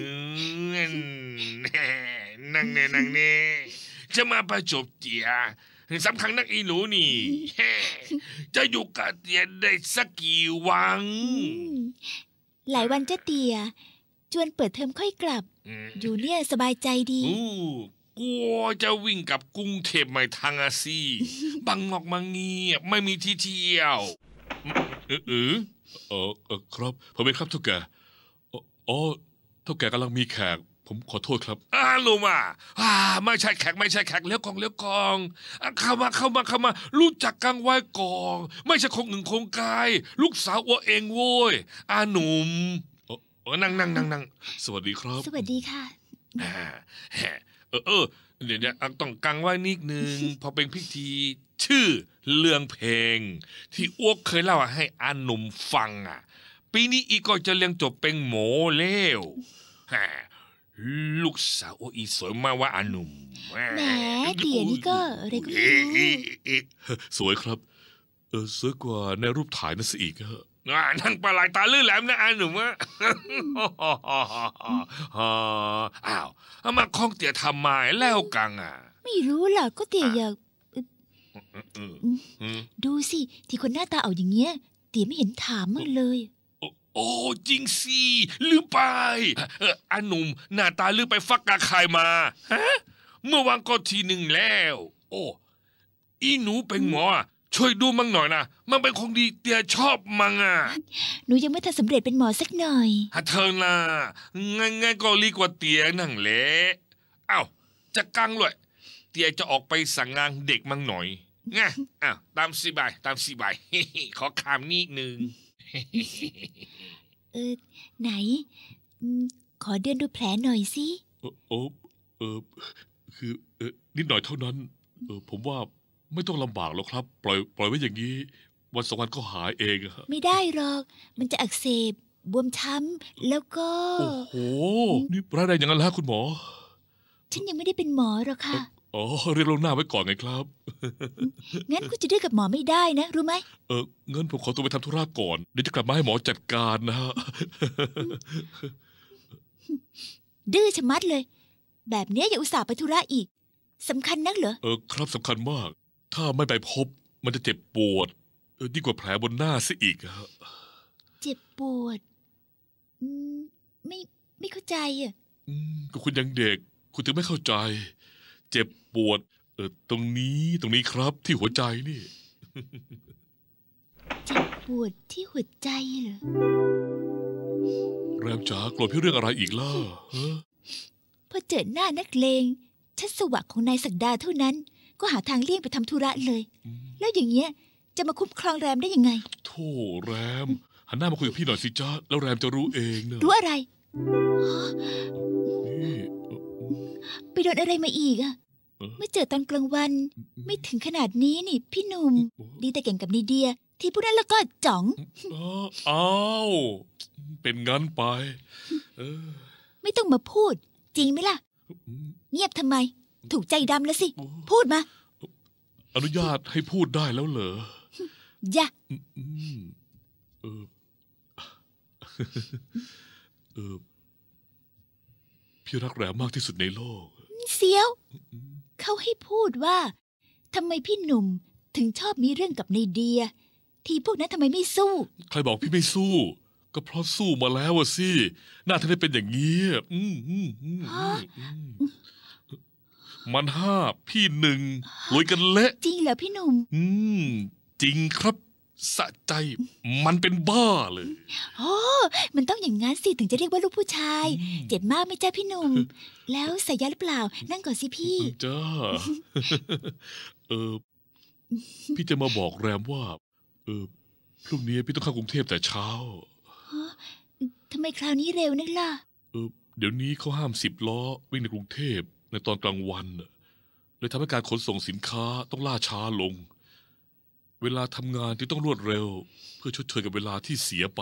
นั่งเนี่ยจะมาประจบเตี๋ยสำคัญนักอีหนูนี่จะอยู่กับเตี๋ยได้สักกี่วันหลายวันจะเตี๋ยจวนเปิดเทอมค่อยกลับ อยู่เนี่ยสบายใจดีกลัวจะวิ่งกับกรุงเทพไม่ทางอาซีบางงอกมาเงียบไม่มีที่เที่ยวครับผมเองครับเท่าแก่เท่าแก่กำลังมีแขกผมขอโทษครับลุงไม่ใช่แขกเลี้ยวกองเข้ามารู้จักกังไว้ก่อนไม่ใช่คงหนึ่งคงกายลูกสาวอัวเองโว้ยหนุ่มนั่งสวัสดีครับสวัสดีค่ะเดี๋ยวต้องกังไว้นิดนึงพอเป็นพิธีชื่อเรื่องเพลงที่อ้วกเคยเล่าให้หนุ่มฟังปีนี้อีก็จะเรียนจบเป็นหมอแล้วลูกสาวอีสวยมากว่าหนุ่มแหมเตี๋ยนี่ก็อะไรก็ไม่รู้สวยครับสวยกว่าในรูปถ่ายนั่นสิอีกนั่งปลาไหลตาลื่นแหลมนะหนุ่มอ้าวมาคล้องเตี๋ยทำไมแล้วกังไม่รู้ล่ะก็เตี๋ยอยากดูสิที่คนหน้าตาเอาอย่างเงี้ยเตี๋ยไม่เห็นถามมันเลยโอ้จริงสิลืมไปหนุ่มหน้าตาลืมไปฟักกะไข่มาเมื่อวานก็ทีหนึ่งแล้วโอ้อีหนูเป็นหมอช่วยดูมั่งหน่อยนะมันเป็นของดีเตี๋ยชอบมั่งหนูยังไม่ทันสำเร็จเป็นหมอสักหน่อยเธอน่ะงั้นก็รีกว่าเตี๋ยนั่งแหละเอ้าจะกังเลยเตี๋ยจะออกไปสั่งงานเด็กมั่งหน่อยไงตามสิบายขอคำนิดนึงไหนขอเดินดูแผลหน่อยสิคือนิดหน่อยเท่านั้นผมว่าไม่ต้องลำบากหรอกครับปล่อยไว้อย่างนี้วันสองวันก็หายเองไม่ได้หรอกมันจะอักเสบบวมช้ำแล้วก็โอ้โหนี่ร้ายแรงอย่างนั้นแล้วคุณหมอฉันยังไม่ได้เป็นหมอหรอกค่ะเรียกลงหน้าไว้ก่อนไงครับงั้นก็จะดื้อกับหมอไม่ได้นะรู้ไหมงั้นผมขอตัวไปทำธุระก่อนเดี๋ยวจะกลับมาให้หมอจัดการนะฮะดื้อชะมัดเลยแบบนี้อย่าอุตส่าห์ไปธุระอีกสำคัญนักเหรอครับสำคัญมากถ้าไม่ไปพบมันจะเจ็บปวดดีกว่าแผลบนหน้าซะอีกฮะเจ็บปวดไม่เข้าใจก็คุณยังเด็กคุณถึงไม่เข้าใจเจ็บปวดตรงนี้ครับที่หัวใจนี่เจ็บปวดที่หัวใจเหรอแรมจ๋าโกรธพี่เรื่องอะไรอีกล่ะพอเจอหน้านักเลงชัดสวะของนายศักดาเท่านั้นก็หาทางเลี่ยงไปทำธุระเลยแล้วอย่างเงี้ยจะมาคุ้มครองแรมได้ยังไงโธ่แรมหันหน้ามาคุยกับพี่หน่อยสิจ้าแล้วแรมจะรู้เองนะรู้อะไรไปโดนอะไรมาอีกไม่เจอตอนกลางวันไม่ถึงขนาดนี้นี่พี่หนุ่มดีแต่เก่งกับนีเดียที่พูดนั้นแล้วก็จ๋องอ้าวเป็นงั้นไปไม่ต้องมาพูดจริงไหมล่ะเงียบทำไมถูกใจดำแล้วสิพูดมาอนุญาตให้พูดได้แล้วเหรออย่าพี่รักแรมมากที่สุดในโลกเสียวเขาให้พูดว่าทำไมพี่หนุ่มถึงชอบมีเรื่องกับในเดียทีพวกนั้นทำไมไม่สู้ใครบอกพี่ไม่สู้ก็เพราะสู้มาแล้วสิหน้าท่านได้เป็นอย่างนี้มัน5พี่1ลุยกันเละจริงเหรอพี่หนุ่มจริงครับสะใจมันเป็นบ้าเลยโอ้มันต้องอย่างงั้นสิถึงจะเรียกว่าลูกผู้ชายเจ็บมากไหมจ้าพี่หนุ่มแล้วใส่ยาหรือเปล่านั่งก่อนสิพี่จ้าพี่จะมาบอกแรมว่าพรุ่งนี้พี่ต้องเข้ากรุงเทพแต่เช้าทำไมคราวนี้เร็วนักล่ะเดี๋ยวนี้เขาห้าม10 ล้อวิ่งในกรุงเทพในตอนกลางวันเลยทำให้การขนส่งสินค้าต้องล่าช้าลงเวลาทำงานที่ต้องรวดเร็ว เพื่อชดเชยกับเวลาที่เสียไป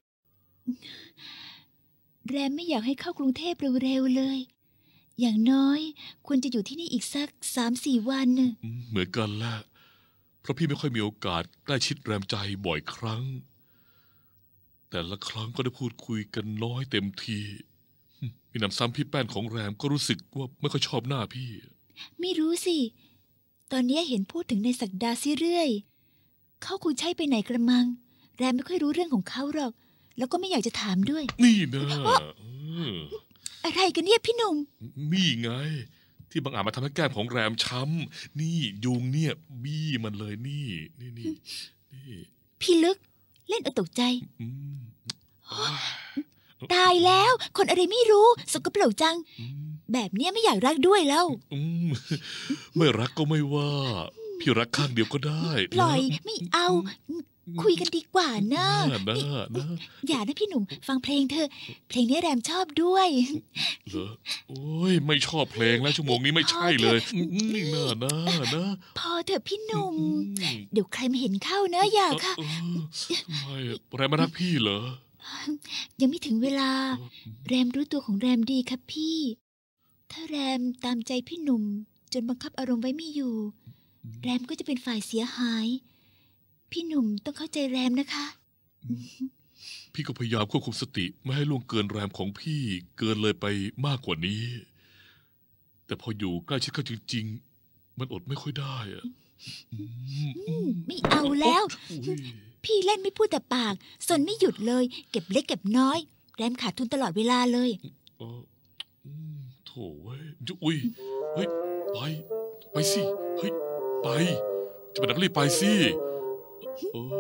แรมไม่อยากให้เข้ากรุงเทพเร็วๆเลย อย่างน้อยควรจะอยู่ที่นี่อีกสัก3-4 วันน่ะเหมือนกันแหละเพราะพี่ไม่ค่อยมีโอกาสใกล้ชิดแรมใจบ่อยครั้ง แต่ละครั้งก็ได้พูดคุยกันน้อยเต็มทีมีหนำซ้ำพี่แป้นของแรมก็รู้สึกว่าไม่ค่อยชอบหน้าพี่ไม่รู้สิ ตอนนี้เห็นพูดถึงในศักดาซิเรื่อยเขาคงใช่ไปไหนกระมัง แรมไม่ค่อยรู้เรื่องของเขาหรอก แล้วก็ไม่อยากจะถามด้วยนี่นะอะไรกันเนี่ยพี่หนุ่มนี่ไง ที่บางอาจมาทำให้แก้มของแรมช้ำนี่ยุงเนี่ยบี้มันเลยนี่นี่พี่ลึกเล่นเอาตกใจอืมตายแล้วคนอะไรไม่รู้สกปรกจัง แบบเนี้ยไม่อยากรักด้วยแล้วไม่รักก็ไม่ว่า พี่รักข้างเดียวก็ได้ปล่อยไม่เอา คุยกันดีกว่านะนะอย่านะพี่หนุ่มฟังเพลงเธอ เพลงนี้แรมชอบด้วยเหรอโอ้ยไม่ชอบเพลงแล้วชั่วโมงนี้ไม่ใช่เลยนี่นะพอเถอะพี่หนุ่ม เดี๋ยวใครมาเห็นเข้านะอย่าค่ะทำไมแรมมารักพี่เหรอยังไม่ถึงเวลา แรมรู้ตัวของแรมดีครับพี่ ถ้าแรมตามใจพี่หนุ่มจนบังคับอารมณ์ไว้ไม่อยู่ แรมก็จะเป็นฝ่ายเสียหาย พี่หนุ่มต้องเข้าใจแรมนะคะพี่ก็พยายามควบคุมสติไม่ให้ล่วงเกินแรมของพี่เกินเลยไปมากกว่านี้ แต่พออยู่ใกล้ชิดเขาจริงๆมันอดไม่ค่อยได้อะไม่เอาแล้ว พี่เล่นไม่พูดแต่ปากสนไม่หยุดเลย เก็บเล็กเก็บน้อย แรมขาดทุนตลอดเวลาเลยโถ่เว้ยอุ้ยเฮ้ยไปสิเฮ้ยไปจะไปไหนก็รีบไปสิโถ่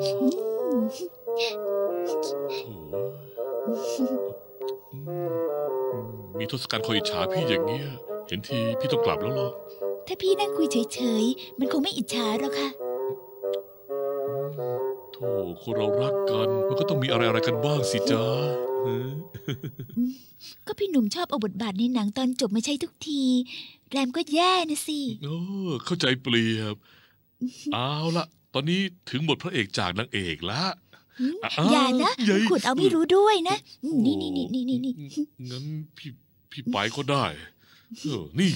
มีทศกัณฐ์คอยอิจฉาพี่อย่างเงี้ยเห็นทีพี่ต้องกลับแล้วหรอถ้าพี่นั่งคุยเฉยๆมันคงไม่อิจฉาหรอกค่ะโธ่คนเรารักกันมันก็ต้องมีอะไรกันบ้างสิจ๊ะก็พี่หนุ่มชอบเอาบทบาทในหนังตอนจบมาใช้ทุกที แรมก็แย่นะสิเข้าใจเปรียบ เอาละตอนนี้ถึงบทพระเอกจากนางเอกละอย่านะขุดเอาไม่รู้ด้วยนะ นี่งั้นพี่ไปก็ได้นี่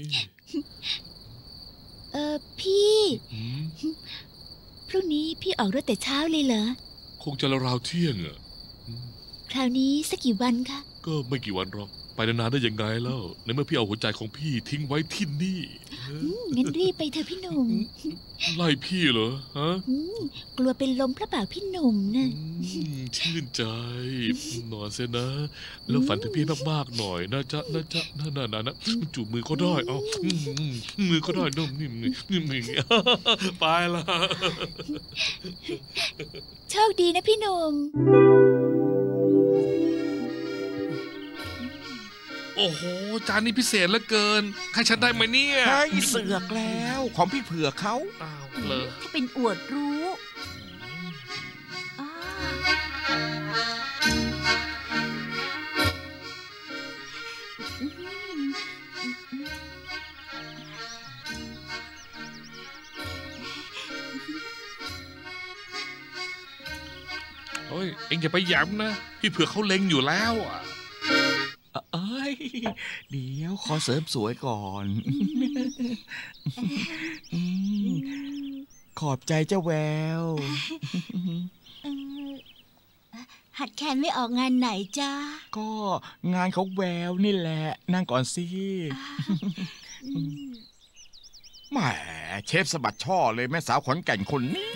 พี่พรุ่งนี้พี่ออกรถแต่เช้าเลยเหรอคงจะราวๆเที่ยงอ่ะคราวนี้สักกี่วันคะก็ไม่กี่วันหรอกไปนานๆได้ยังไงแล้วในเมื่อพี่เอาหัวใจของพี่ทิ้งไว้ที่นี่งั้นรีบไปเถอะพี่หนุ่มไล่พี่เหรอฮะกลัวเป็นลมพระบาทพี่หนุ่มนะชื่นใจนอนเสียนะ แล้วฝันถึงพี่มากๆหน่อยนะจ๊ะนะจูบมือก็ได้เอามือก็ได้นุ่มนิ่มไปละโชคดีนะพี่หนุ่มโอ้โหจานนี้พิเศษเหลือเกินให้ฉันได้ไหมเนี่ยให้เสือกแล้วของพี่เผือกเขาอ้าวเลยถ้าเป็นอวดรู้โอ้ยเอ็งอย่าไปย้ำนะพี่เผือกเขาเล็งอยู่แล้วอ่ะเอ้ยเดี๋ยวขอเสริมสวยก่อน ขอบใจเจ้าแววหัดแคนไม่ออกงานไหนจ้าก็งานของแววนี่แหละนั่งก่อนสิแหมเชฟสะบัดช่อเลยแม่สาวขอนแก่นคนนี้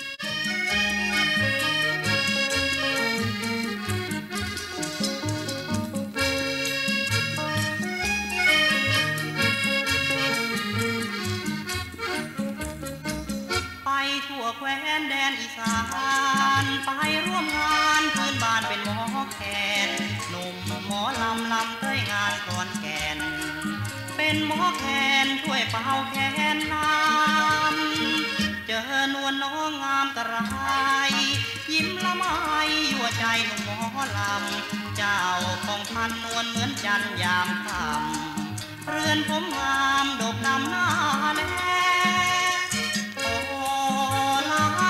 ทั่วแคว้นแดนอีสานไปร่วมงานพื้นบ้านเป็นหมอแคนหนุ่มหมอลำเต้ยงานกรอนแก่นเป็นหมอแคนช่วยเป่าแคนน้ำเจอนวลน้องงามกระไรยิ้มละไมยั่วใจหนุ่มหมอลำเจ้าของพันนวลเหมือนจันยามค่ำเรือนผมงามดกดำหน้าแล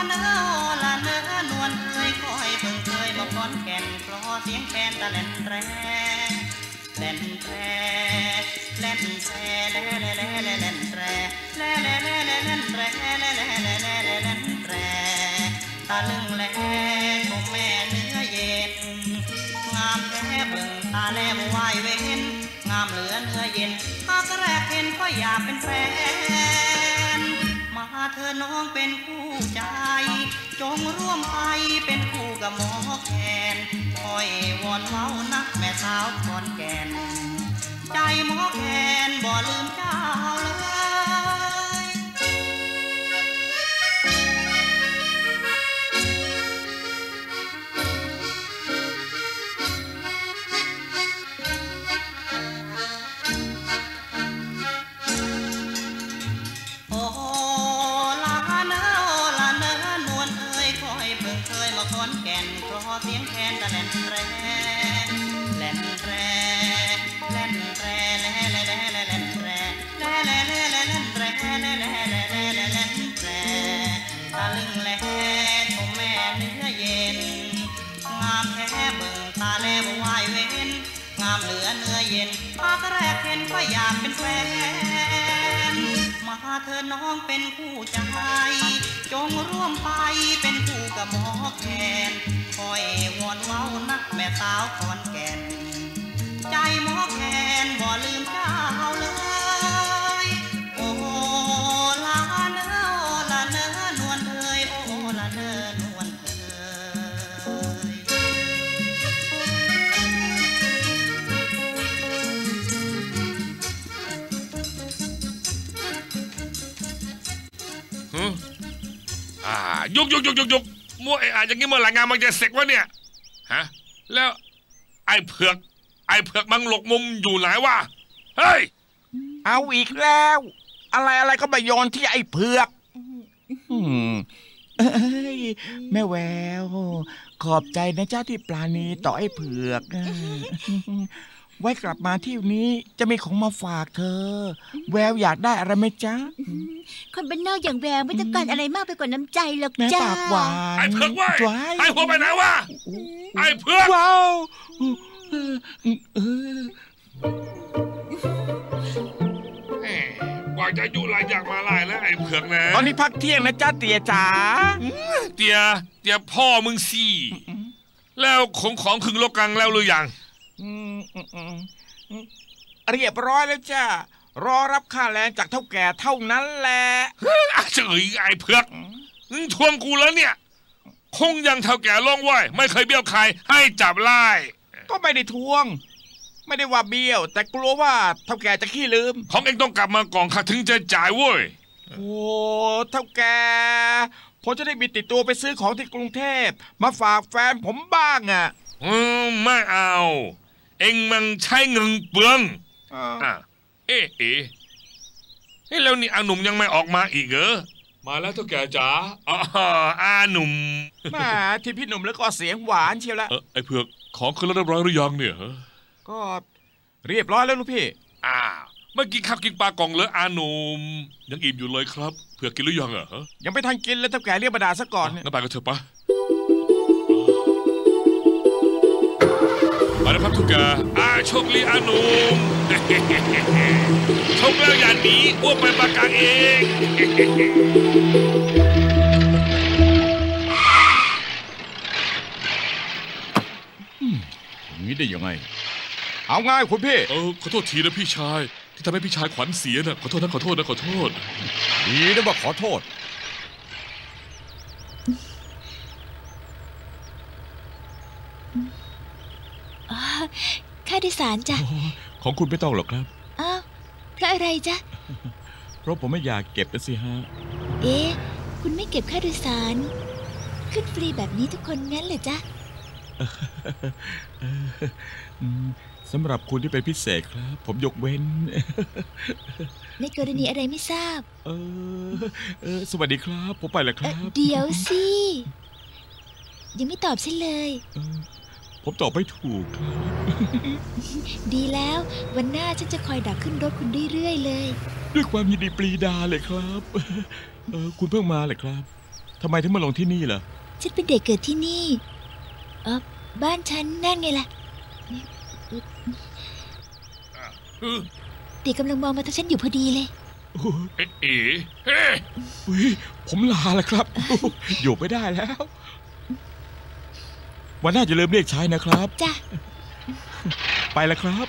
อยเพิ่งเคยมาฟ้อนแก่นเพราะเสียงแคนตะแล่นแตรแล่นแตรแล่นแตรแล่นแล่นแล่นแล่นแตรแล่นแล่นแล่นแล่นแตรแล่นแล่นแล่นแล่นแล่นแตรตาลึงแลชมแม่เนื้อเย็นงามแท้เบิ่งตาแลบวายเว้นงามเหลือเนื้อเย็นหากแรกเห็นก็อยากเป็นแฟนมาเธอน้องเป็นคู่ใจจงร่วมไปเป็นคู่กับหมอแคนคอยวอนเว้านักแม่สาวขอนแก่นใจหมอแคนบ่ลืมเจ้าเลยโอ้ลาเนอลาเนอนวลเอ้ยคอยเพิ่งเคยมาขอนแก่นเพราะเสียงแคนตะแล่นแตรแล่นแตรแล่นแตรแล่นแล่นแล่นแล่นแตรแล่นแล่นแล่นแล่นแตรแล่นแล่นแล่นแล่นแล่นแตรตาลึงแลชมแม่เนื้อเย็นงามแท้เบิ่งตาแลบวายเว้นงามเหลือเนื้อเย็นหากแรกเห็นก็อยากเป็นแฟนมาเธอน้องเป็นคู่ใจจงร่วมไปเป็นคู่กับหมอแคนคอยวอนเว้านักแม่สาวขอนแก่นใจหมอแคนบ่ลืมเจ้าเลยโอ้ลาเนอลาเนอนวลเอ้ยโอ้ลาเนอนวลเอ้ยยุกมัวอย่างนี้เมื่อไหร่งานมันจะเสร็จวะเนี่ยฮะแล้วไอ้เผือกมันหลกมุมอยู่ไหนวะเฮ้ยเอาอีกแล้ว อะไรก็ไปโยนที่ไอ้เผือกเอ้ยแม่แววขอบใจนะเจ้าที่ปราณีต่อไอ้เผือกไว้กลับมาที่นี้จะมีของมาฝากเธอ แววอยากได้อะไรไหมจ๊ะคนบ้านนอกอย่างแววไม่ต้องการอะไรมากไปกว่าน้ำใจหรอกแม่จ้าปากหวานไอ้เผือกว้ยไอ้หัวไปไหนวะไอ้เผือกว้าวกว่าจะอยู่หลายอย่างมาหลายแล้วไอ้เผือกนะตอนนี้พักเที่ยงนะจ๊ะเตี๋ยจ๋าเตี๋ยพ่อมึงสิแล้วของถึงโลกังแล้วหรือยังเรียบร้อยแล้วจ้ารอรับค่าแรงจากเท่าแก่เท่านั้นแหละเฉยไอ้เผือกทวงกูแล้วเนี่ยคงยังเท่าแก่ลงไว้ไม่เคยเบี้ยวใครให้จับไล่ก็ไม่ได้ทวงไม่ได้ว่าเบี้ยวแต่กลัวว่าเท่าแก่จะขี้ลืมของเองต้องกลับมาก่อนข้าถึงจะจ่ายเว้ยโอ้เท่าแก่ผมจะได้มีติดตัวไปซื้อของที่กรุงเทพมาฝากแฟนผมบ้างอ่ะไม่เอาเองมันใช้เงินเปลืองเอ๊ะแล้วนี่อาหนุ่มยังไม่ออกมาอีกเหรอมาแล้วเท่าแก่จ๋าอาหนุ่มมาที่พี่หนุ่มแล้วก็เสียงหวานเชียวละไอ้เผือกของขึ้นแล้วเรียบร้อยหรือยังเนี่ยก็เรียบร้อยแล้วลูกพี่เมื่อกี้ข้าวกินปลากล่องเลยอาหนุ่มยังอิ่มอยู่เลยครับเผือกกินหรือยังยังไม่ทันกินเลยเท่าแก่เรียกมาด่าซะก่อนงั้นไปกันเถอะปะมาแล้วครับทุกแกโชคดีอาหนุ่มชมแล้วอย่าหนีอ้วกไปปากกางเองอย่างนี้ได้ยังไงเอาง่ายคุณพี่ขอโทษทีนะพี่ชายที่ทำให้พี่ชายขวัญเสียน่ะขอโทษนะขอโทษดีนะว่าขอโทษค่าโดยสารจ้ะของคุณไม่ต้องหรอกครับอ้าวเพราะอะไรจ๊ะเพราะผมไม่อยากเก็บนะสิฮะคุณไม่เก็บค่าโดยสารขึ้นฟรีแบบนี้ทุกคนงั้นเหรอจ๊ะสำหรับคุณที่เป็นพิเศษครับผมยกเว้นในกรณีอะไรไม่ทราบสวัสดีครับผมไปแล้วครับเดี๋ยวสิยังไม่ตอบฉันเลยผมตอบไม่ถูกครับดีแล้ววันหน้าฉันจะคอยดักขึ้นรถคุณเรื่อยๆเลยด้วยความยินดีปรีดาเลยครับคุณเพิ่งมาเลยครับทำไมถึงมาลงที่นี่ล่ะฉันเป็นเด็กเกิดที่นี่บ้านฉันนั่นไงล่ะเด็กกำลังมองมาทางฉันอยู่พอดีเลยเอ๋เฮ้อุ๊ยผมลาแล้วครับ อยู่ไม่ได้แล้ว วันหน้าจะลืมเรียกชายนะครับจ้ะไปแล้วครับ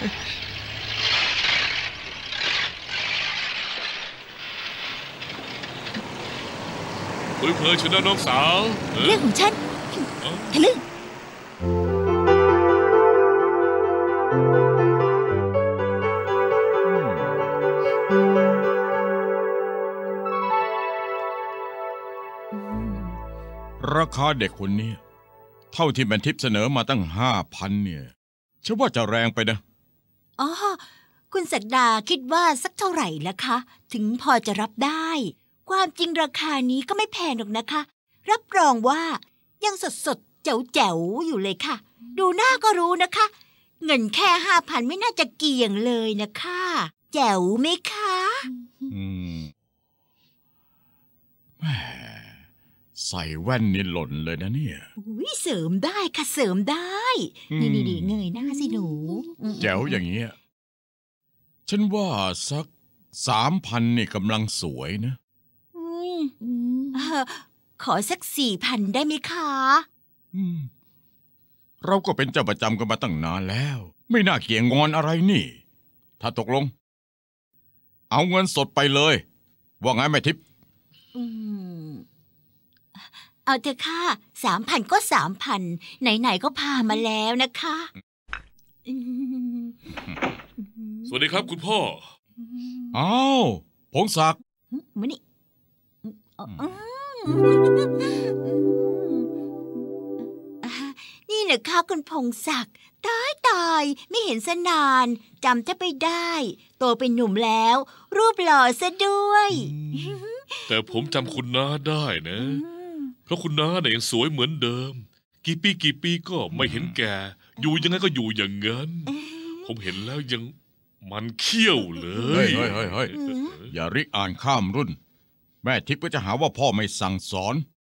เพลินๆชนะน้องสาวเออเรื่องของฉันทะลึ่งราคาเด็กคนนี้เท่าที่แมนทิพย์เสนอมาตั้ง5,000เนี่ยฉันว่าจะแรงไปนะอ๋อ คุณศักดาคิดว่าสักเท่าไหร่ล่ะคะ ถึงพอจะรับได้ ความจริงราคานี้ก็ไม่แพงหรอกนะคะ รับรองว่ายังสดๆแจ๋วๆอยู่เลยค่ะ ดูหน้าก็รู้นะคะ เงินแค่5,000ไม่น่าจะเกี่ยงเลยนะคะแจ๋วไหมคะแหมใส่แว่นนี่หล่นเลยนะเนี่ยอุ๊ยเสริมได้ค่ะเสริมได้ นี่เงยหน้าสิหนูแจ๋วอย่างเงี้ยฉันว่าสัก3,000นี่กำลังสวยนะเอ่อขอสัก4,000ได้ไหมคะเราก็เป็นเจ้าประจำกันมาตั้งนานแล้ว ไม่น่าเกี่ยงงอนอะไรนี่ ถ้าตกลง เอาเงินสดไปเลย ว่าไงแม่ทิพย์เอาเถอะค่ะ3,000ก็3,000ไหนๆก็พามาแล้วนะคะสวัสดีครับคุณพ่ออ้าวพงศักดิ์มานี่นี่นะคะคุณพงศักดิ์ตายไม่เห็นซะนานจำจะไปได้โตเป็นหนุ่มแล้ว รูปหล่อซะด้วยแต่ผมจำคุณน้าได้นะ เพราะคุณน้าเนี่ยยังสวยเหมือนเดิม กี่ปีก็ไม่เห็นแก่ อยู่ยังไงก็อยู่อย่างนั้น ผมเห็นแล้วยังมันเขี้ยวเลเฮ้ยยอย่าริอ่านข้ามรุ่น แม่ทิพย์ก็จะหาว่าพ่อไม่สั่งสอน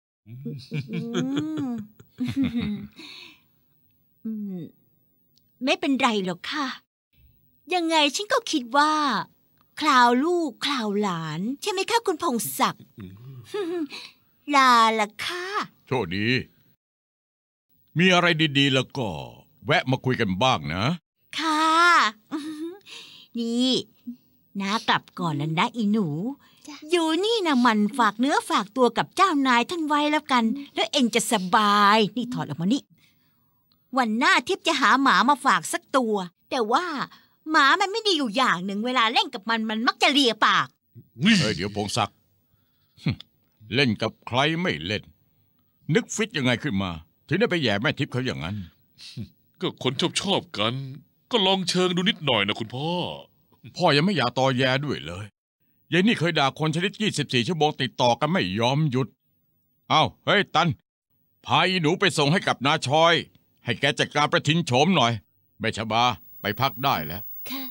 ไม่เป็นไรหรอกค่ะ ยังไงฉันก็คิดว่า คราวลูกคราวหลาน ใช่ไหมคะคุณพงศักดิ์ ลาละค่ะโชคดี มีอะไรดีๆแล้วก็ แวะมาคุยกันบ้างนะค่ะ นี่น้ากลับก่อนแล้วนะอีหนู อยู่นี่นะมันฝากเนื้อฝากตัวกับเจ้านายท่านไว้แล้วกัน แล้วเองจะสบาย นี่ถอดออกมานี่ วันหน้าทิพย์จะหาหมามาฝากสักตัว แต่ว่าหมามันไม่ดีอยู่อย่างหนึ่งเวลาเล่นกับมันมักจะเลียปากเดี๋ยวพงศักดิ์ เล่นกับใครไม่เล่น นึกฟิตยังไงขึ้นมา ถึงได้ไปแย่แม่ทิพย์เขาอย่างนั้นก็คนชอบกัน ก็ลองเชิงดูนิดหน่อยนะคุณพ่อพ่อยังไม่อยากต่อแย่ด้วยเลยยายนี่เคยด่าคนชนิด24 ชั่วโมงติดต่อกันไม่ยอมหยุด เฮ้ยตัน พาอีหนูไปส่งให้กับนาชอย ให้แกจัดการประทินโฉมหน่อยแม่ชบาไปพักได้แล้วค่ะ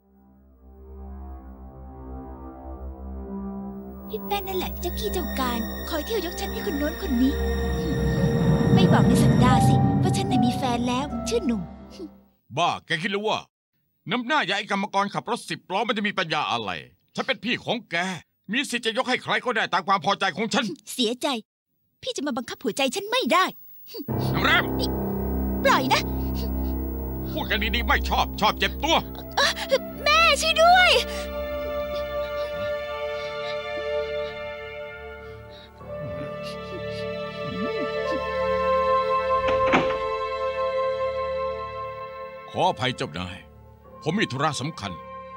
พี่แป้นนั่นแหละเจ้าขี้เจ้าการคอยเที่ยวยกฉันให้คนโน้นคนนี้ ไม่บอกในสัปดาห์สิว่าฉันน่ะมีแฟนแล้วชื่อหนุ่มบ้าแกคิดหรือว่า น้ำหน้าใหญ่กรรมกรขับรถ10 ล้อมันจะมีปัญญาอะไรฉันเป็นพี่ของแกมีสิทธิ์จะยกให้ใครก็ได้ตามความพอใจของฉันเสียใจ พี่จะมาบังคับหัวใจฉันไม่ได้น้ำแรมปล่อยนะพูดกันดีๆไม่ชอบเจ็บตัวแม่ช่วยด้วยขออภัยเจ้านาย ผมมีธุระสำคัญ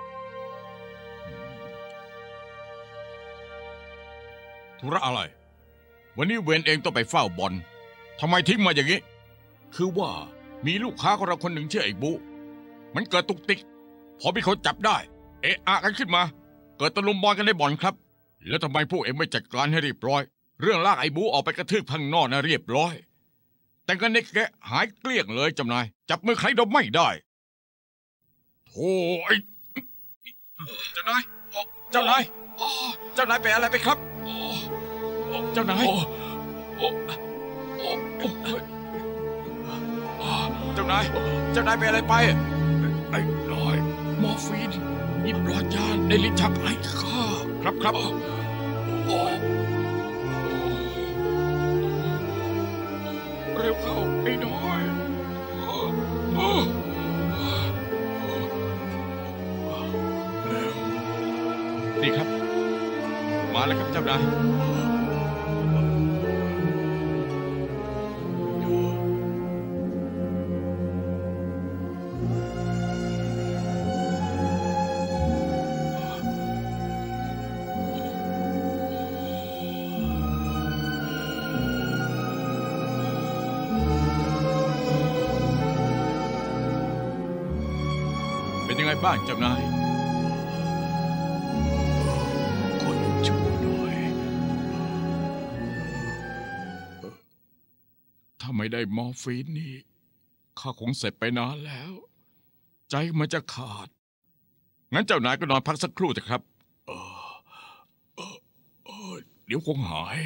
ธุระอะไร วันนี้เวนเองต้องไปเฝ้าบอลทำไมทิ้งมาอย่างนี้ คือว่ามีลูกค้าของเราคนหนึ่งชื่อไอ้บุมันเกิดตุกติก พอมีคนจับได้ เอะอะกันขึ้นมา เกิดตะลุมบอลกันในบ่อนครับ แล้วทำไมพวกเองไม่จัดการให้เรียบร้อย เรื่องลากไอ้บุออกไปกระทืบข้างนอกนะเรียบร้อย แต่กันในแกหายเกลี้ยงเลยจำนาย จับมือใครดมไม่ได้โธ่ไอ้เจ้านายเจ้านายเป็นอะไรไปครับเจ้านายานายเป็นอะไรไปไอ้น้อยมอร์ฟีนนี่ปลอดยาในลิ้นชักไอ้ข้าครับโอ้เร็วเข้าไอ้น้อยนี่ครับมาแล้วครับเจ้านายเป็นยังไงบ้างเจ้านายคนชั่วหน่อยถ้าไม่ได้มอร์ฟีนนี่ข้าคงเสร็จไปนานแล้วใจมันจะขาดงั้นเจ้านายก็นอนพักสักครู่เถอะครับเดี๋ยวคงหาย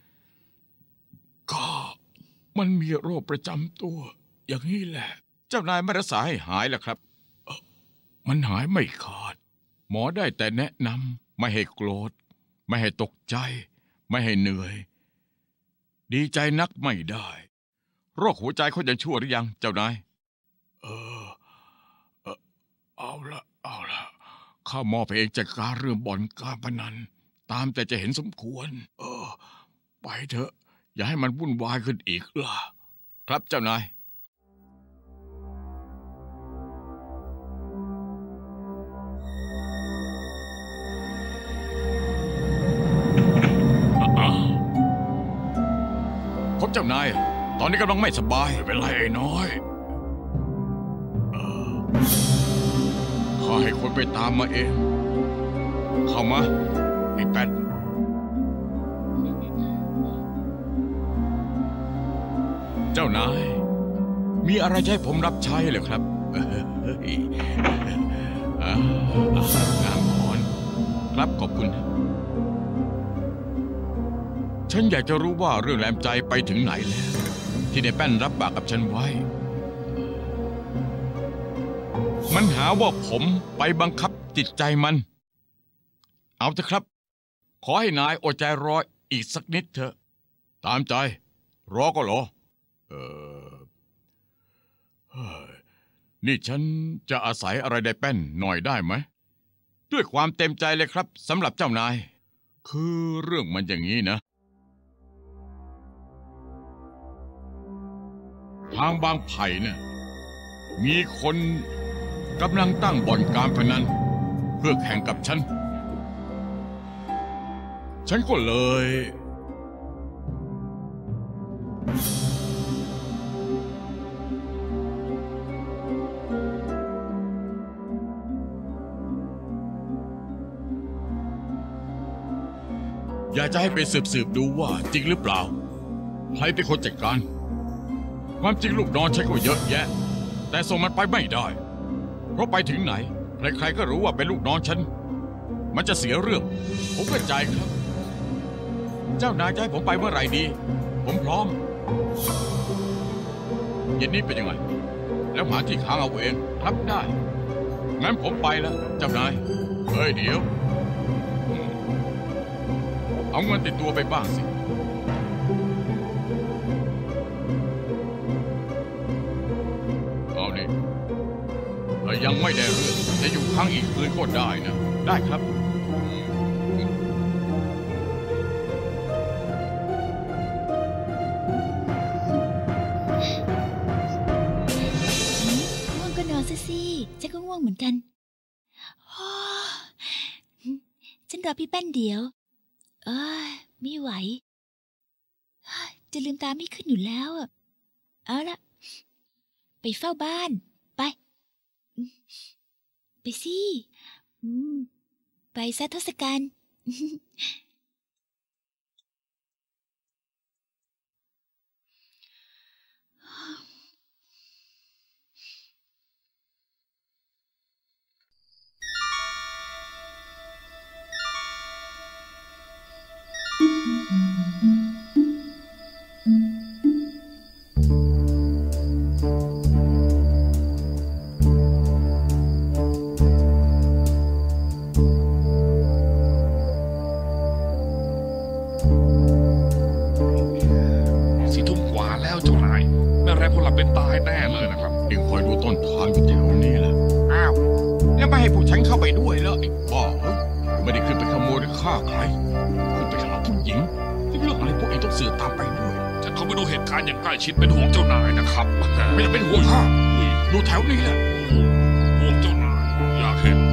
ก็มันมีโรคประจำตัวอย่างนี้แหละเจ้านายไม่รักษาให้หายล่ะครับมันหายไม่ขาดหมอได้แต่แนะนำไม่ให้โกรธไม่ให้ตกใจไม่ให้เหนื่อยดีใจนักไม่ได้โรคหัวใจเขายังชั่วหรือยังเจ้านายเอาละข้ามอบให้เองจัดการเรื่องบ่อนการพนันตามแต่จะเห็นสมควรไปเถอะอย่าให้มันวุ่นวายขึ้นอีกล่ะครับเจ้านายพบเจ้านายตอนนี้กำลังไม่สบายไม่เป็นไรไอ้น้อยข้าให้คนไปตามมาเองเข้ามาไอ้แป๊ดเจ้านายมีอะไรให้ผมรับใช้เหรอครับงามอ่อนครับขอบคุณฉันอยากจะรู้ว่าเรื่องแรมใจไปถึงไหนแล้วที่ในแป้นรับปากกับฉันไว้มันหาว่าผมไปบังคับจิตใจมันเอาเถอะครับขอให้นายอดใจรออีกสักนิดเถอะตามใจรอก็รอนี่ฉันจะอาศัยอะไรได้แป้นหน่อยได้ไหมด้วยความเต็มใจเลยครับสำหรับเจ้านายคือเรื่องมันอย่างนี้นะทางบางไผ่เนี่ยมีคนกำลังตั้งบ่อนการพนันเพื่อแข่งกับฉันก็เลยอยากจะให้ไปสืบดูว่าจริงหรือเปล่าใครเป็นคนจัดการความจริงลูกน้องฉันก็เยอะแยะแต่ส่งมันไปไม่ได้เพราะไปถึงไหนใครๆก็รู้ว่าเป็นลูกน้องฉันมันจะเสียเรื่องผมเข้าใจครับเจ้านายจะให้ผมไปเมื่อไหร่ดีผมพร้อมเย็นนี้เป็นยังไงแล้วหาที่ค้างเอาเองครับได้งั้นผมไปแล้วเจ้านายเฮ้ยเดี๋ยวเอาเงินติดตัวไปบ้างสิเอาดิยังไม่ได้เรื่องจะอยู่ค้างอีกคืนก็ได้นะได้ครับง่วงก็นอนซะสิฉันก็ง่วงเหมือนกันฉันรอพี่แป้นเดี๋ยวไม่ไหวจะลืมตาไม่ขึ้นอยู่แล้วเอาละไปเฝ้าบ้านไปสิไปซะทศกัณฐ์หลับเป็นตายแน่เลยนะครับเองคอยดูต้นทางอยู่แถวนี้แหละอ้าวแล้วไม่ให้พวกฉันเข้าไปด้วยแล้วไอ้บ้าเฮ้ยไม่ได้ขึ้นไปขโมยหรือฆ่าใครขึ้นไปหาผู้หญิงที่เรื่องอะไรพวกเองต้องเสือกตามไปด้วยฉันเข้าไปดูเหตุการณ์อย่างใกล้ชิดเป็นห่วงเจ้านายนะครับไม่ได้เป็นห่วงข้าดูแถวนี้แหละห่วงเจ้านายอยากเห็น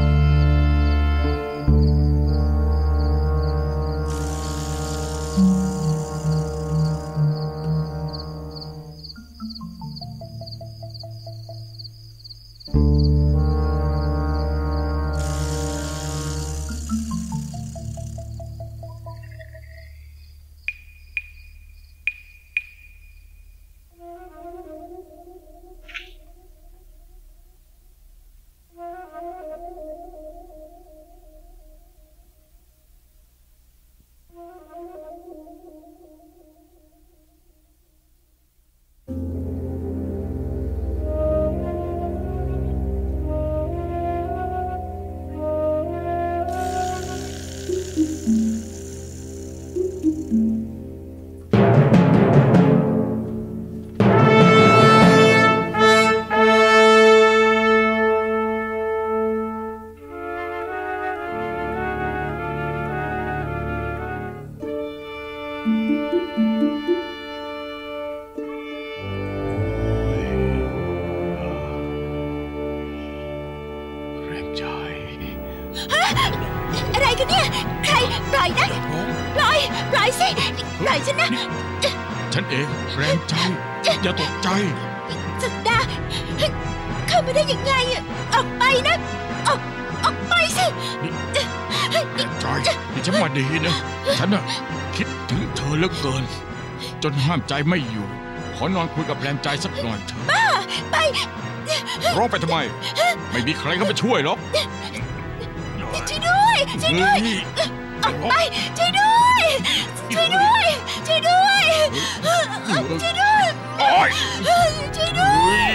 อะไรกันเนี่ยใครปล่อยนะปล่อยสิปล่อยฉันนะฉันเองแรงใจอย่าตกใจสักดาเข้ามาได้ยังไงออกไปนะออกไปสิแรงใจนี่ฉันว่าดีนะฉันน่ะคิดถึงเธอเหลือเกินจนห้ามใจไม่อยู่ขอนอนคุยกับแรงใจสักหน่อยเถอะบ้าไปร้องไปทำไมไม่มีใครเข้ามาช่วยหรอกช่วยด้วยออกไปช่วยด้วยช่วยด้วยช่วยด้วยช่วยด้วยช่วยด้วย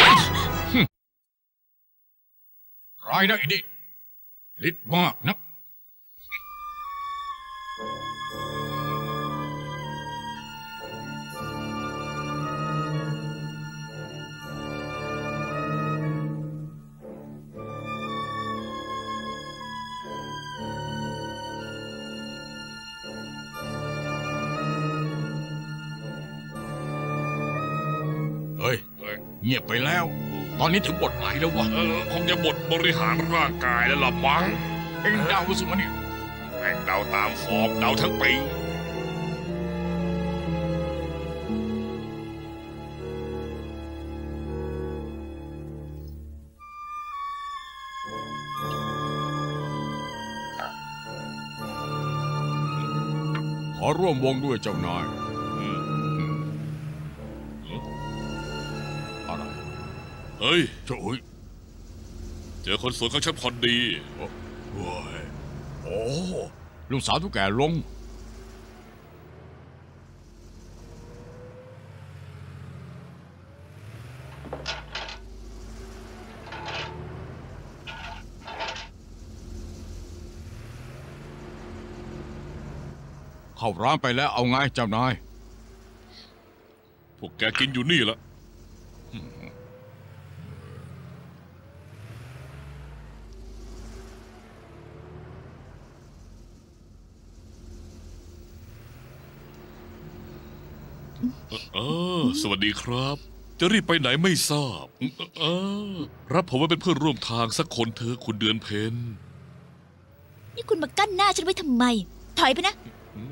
ร้ายนะอีนี่ฤทธิ์มากนะเงียบไปแล้วตอนนี้ถึงบทไหนแล้ววะคงจะบทบริหารร่างกายแล้วล่ะมั้งเอ็งเดาสุมาเนี่ยเดาตามฟอร์มเดาทั้งปีขอร่วมวงด้วยเจ้านายเฮ้ยช่วยเจอคนสวยของฉันพอดีโอ้ลุงสาวทุกแก่ลงเข้าร้านไปแล้วเอาไงเจ้านายพวกแกกินอยู่นี่ละสวัสดีครับจะรีบไปไหนไม่ทราบรับผมว่าเป็นเพื่อนร่วมทางสักคนเธอคุณเดือนเพ็ญนี่คุณมากั้นหน้าฉันไว้ทำไมถอยไปนะ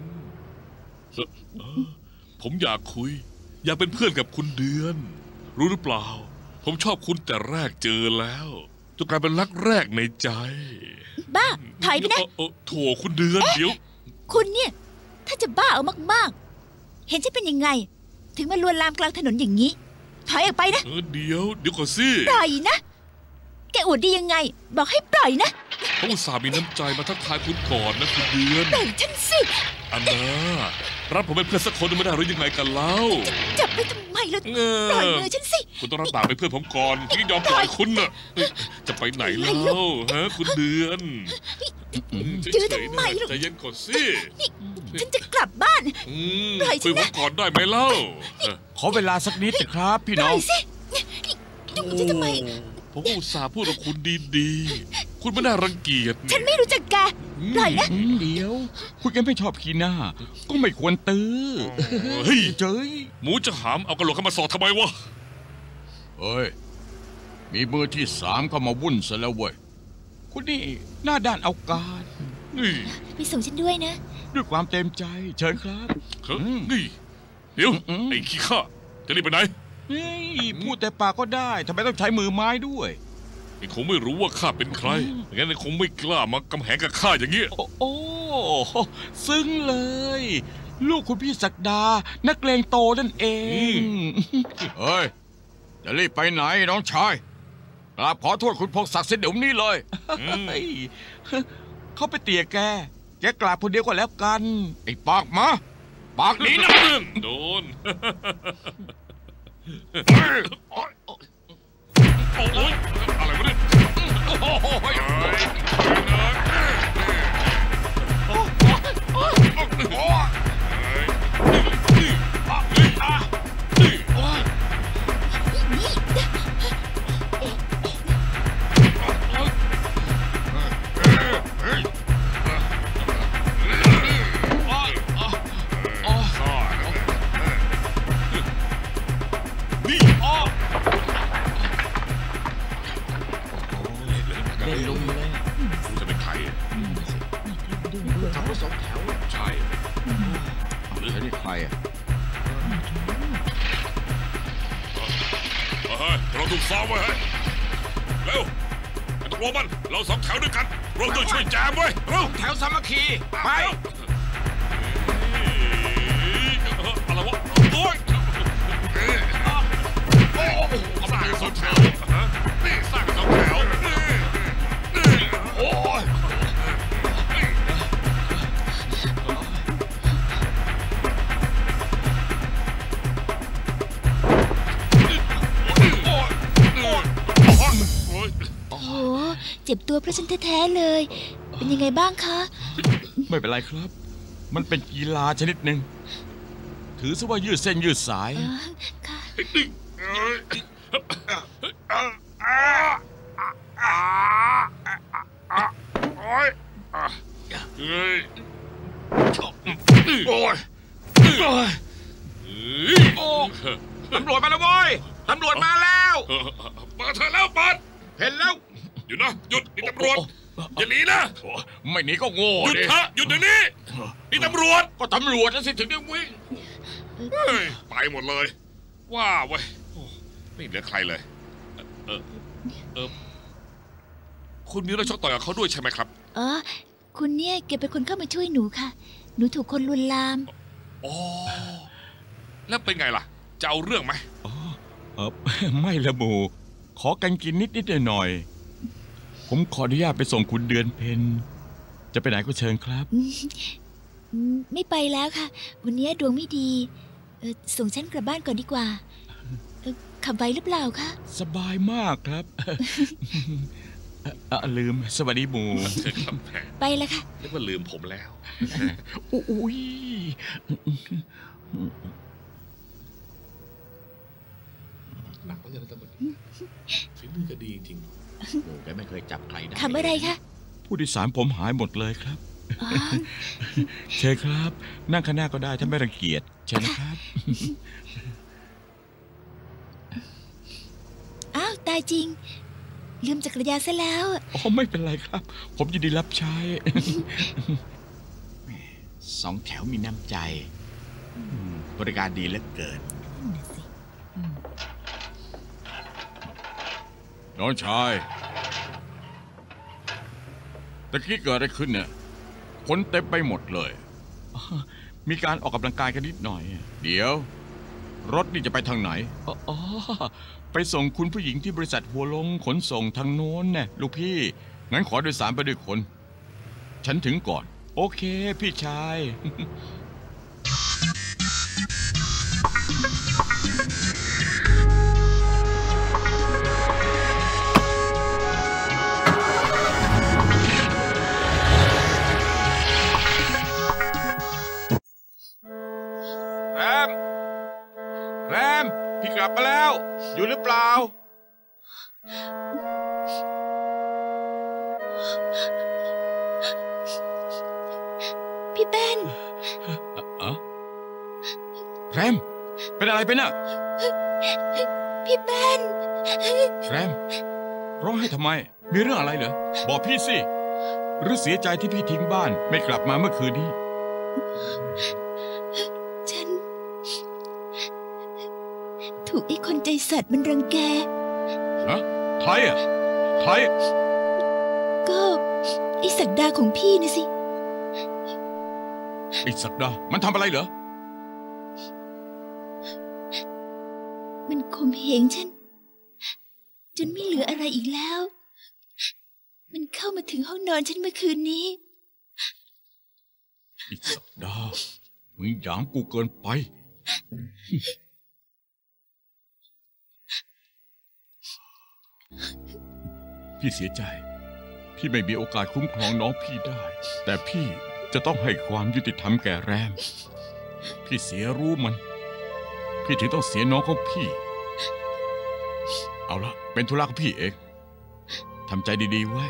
ผมอยากคุยอยากเป็นเพื่อนกับคุณเดือนรู้หรือเปล่าผมชอบคุณแต่แรกเจอแล้วจนกลายเป็นรักแรกในใจบ้าถอยไปนะโถคุณเดือนเดี๋ยวคุณเนี่ยถ้าจะบ้าเอามากๆเห็นฉันเป็นยังไงถึงมาลวนลามกลางถนนอย่างนี้ถอยออกไปนะเดี๋ยวก่อนสิปล่อยนะแกอวดดียังไงบอกให้ปล่อยนะเขาอุตส่าห์มีน้ำใจมาทักทายคุณก่อนนะคุณเดือนปล่อยฉันสิอันน่ารับผมเป็นเพื่อนสักคนไม่ได้หรือยังไงกันเล่าจับไปทำไมแล้วปล่อยมือฉันสิคุณต้องรับปากเป็นเพื่อนผมก่อนที่ยอมปล่อยคุณน่ะจะไปไหนแล้วฮะคุณเดือนยื้อทำไมลูกใจเย็นก่อนสิฉันจะกลับบ้าน ปล่อยฉัคุยนผนะมก่อนได้ไหมเล่าขอเวลาสักนิดนะครับพี่ปน้ล่ออง ยสิจุกฉันทำไมผมก็อุตส่าห์พูดกับคุณดีๆ คุณไม่น่ารังเกียจฉันไม่รู้จักแก ปล่อยนะเดี๋ยวคุณกันไม่ชอบขี้หน้า ก็ไม่ควรตื้อเฮ้ยเจ้ยหมูจะหามเอากระโหลกเข้ามาสอดทำไมวะเฮ้ย มีมือที่สามเข้ามาวุ่นซะแล้วเว้ย คุณนี่หน้าด้านเอาการนี่ไปส่งฉันด้วยนะด้วยความเต็มใจ เชิญครับนี่เดี๋ยวไอ้ขี้ข้าจะรีบไปไหนนี่พูดแต่ปากก็ได้ทำไมต้องใช้มือไม้ด้วยไอ้คงไม่รู้ว่าข้าเป็นใครงั้นไอ้คงไม่กล้ามากำแหงกับข้าอย่างเงี้ยโอ้ซึ้งเลย ลูกคุณพี่ศักดา นักเลงโตนั่นเอง เฮ้ย จะรีบไปไหนน้องชายกราบขอโทษคุณพงศักดิ์เสียเดี๋ยวนี้เลยเขาไปเตี่ยแกกราบคนเดียวก็แล้วกัน ไอ้ปากมาปากนี้นะโดนโอ้ยอะไรวะเนี่ยเราถูกซ้อมไว้ให้เร็วไอ้ตกลงมันเราสองแถวด้วยกันเราต้องช่วยแจมไว้เร็วแถวสามัคคีไปอะไรวะโอ้ยสร้างสองแถวนี่สร้างสองแถวโอ้ยโอ้โห เจ็บตัวเพราะฉันแท้ๆเลย เป็นยังไงบ้างคะไม่เป็นไรครับ มันเป็นกีฬาชนิดหนึ่งถือซะว่ายืดเส้นยืดสายค่ะตำรวจมาแล้วเว้ยตำรวจมาแล้วเปิดเถอะแล้วเปิดเห็นแล้วหยุดนะหยุดนี่ตำรวจอย่าหนีนะไม่หนีก็โง่หยุดดิเถอะหยุดเดี๋ยวนี้นี่ตำรวจก็ตำรวจนะสิถึงได้วิ่งเฮ้ยไปหมดเลยว้าเว้ยโอ้ไม่เหลือใครเลยคุณมีเรื่องชกต่อยกับเขาด้วยใช่ไหมครับอ๋อ คุณเนี่ยแกเป็นคนเข้ามาช่วยหนูค่ะ หนูถูกคนลวนลามอ๋อแล้วเป็นไงล่ะจะเอาเรื่องไหมไม่ละหมูขอกันกินนิดหน่อยผมขออนุญาตไปส่งคุณเดือนเพ็ญจะไปไหนก็เชิญครับไม่ไปแล้วค่ะ วันนี้ดวงไม่ดี ส่งฉันกลับบ้านก่อนดีกว่า ขับไวหรือเปล่าคะสบายมากครับ ลืมสวัสดีหมูไปแล้วค่ะนึกว่าลืมผมแล้วอุ้ยหนักแล้วจะต้องฝีมือก็ดีจริงโอ้แกไม่เคยจับใครได้ทำอะไรคะผู้โดยสารผมหายหมดเลยครับ เชิญครับ นั่งข้างหน้าก็ได้ถ้าไม่รังเกียจเชิญนะครับอ้าวตายจริง ลืมจักรยานซะแล้วไม่เป็นไรครับ ผมยินดีรับใช้ สองแถวมีน้ำใจ บริการดีเหลือเกิน น้องชายตะกี้เกิดอะไรขึ้นเนี่ยคนเต็มไปหมดเลย มีการออกกำลังกายกันนิดหน่อย เดี๋ยว รถนี่จะไปทางไหนอ๋อไปส่งคุณผู้หญิงที่บริษัทหัวลงขนส่งทางโน้นเนี่ยลูกพี่ งั้นขอโดยสารไปด้วยคน ฉันถึงก่อน โอเคพี่ชายอยู่หรือเปล่าพี่เป้นแรมเป็นอะไรไปน่ะพี่เป้นแรมร้องไห้ทำไมมีเรื่องอะไรเหรอบอกพี่สิหรือเสียใจที่พี่ทิ้งบ้านไม่กลับมาเมื่อคืนนี้ฉันถูกไอ้คนใจสัตว์มันรังแกฮะไทยอ่ะไทยก็ไอ้ศักดาของพี่นะสิไอ้ศักดามันทำอะไรเหรอมันข่มเหงฉันจนไม่เหลืออะไรอีกแล้วมันเข้ามาถึงห้องนอนฉันเมื่อคืนนี้ไอ้ศักดามึงหยามกูเกินไปพี่เสียใจที่ไม่มีโอกาสคุ้มครองน้องพี่ได้แต่พี่จะต้องให้ความยุติธรรมแก่แรมพี่เสียรู้มันพี่ถึงต้องเสียน้องของพี่เอาละเป็นธุระของพี่เองทำใจดีๆไว้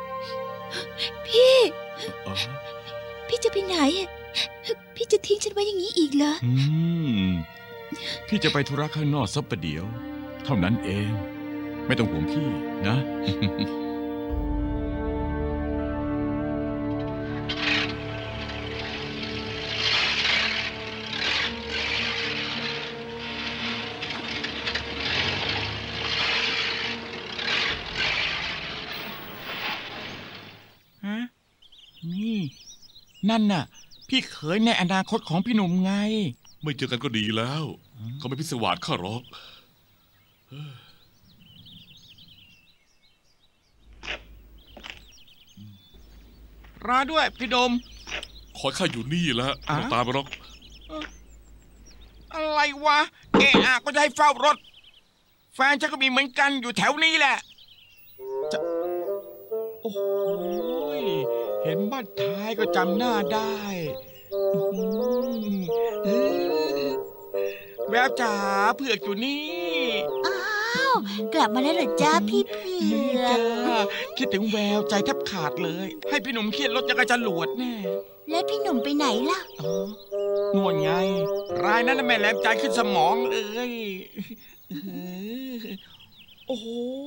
พี่จะไปไหนพี่จะทิ้งฉันไว้อย่างนี้อีกเหรอพี่จะไปธุระข้างนอกสักประเดี๋ยวเท่านั้นเองไม่ต้องห่วงพี่นะนี่นั่นน่ะพี่เขยในอนาคตของพี่หนุ่มไงไม่เจอกันก็ดีแล้วเขาไม่พิศวาสข้าหรอกรอด้วยพี่ดมคอยข้าอยู่นี่แล้วต้องตามไปหรอกอะไรวะก็จะให้เฝ้ารถแฟนฉันก็มีเหมือนกันอยู่แถวนี้แหละโอ้โหเห็นบ้านท้ายก็จำหน้าได้แววจ๋าเผือกอยู่นี่อ้าวกลับมาแล้วเหรอจ้าพี่เผือกคิดถึงแววใจแทบขาดเลยให้พี่หนุ่มเครียดรถยังไงจะหลวดแน่แล้วพี่หนุ่มไปไหนล่ะนวลไงรายนั้นแม่แหลมใจขึ้นสมองเลยโอ้โห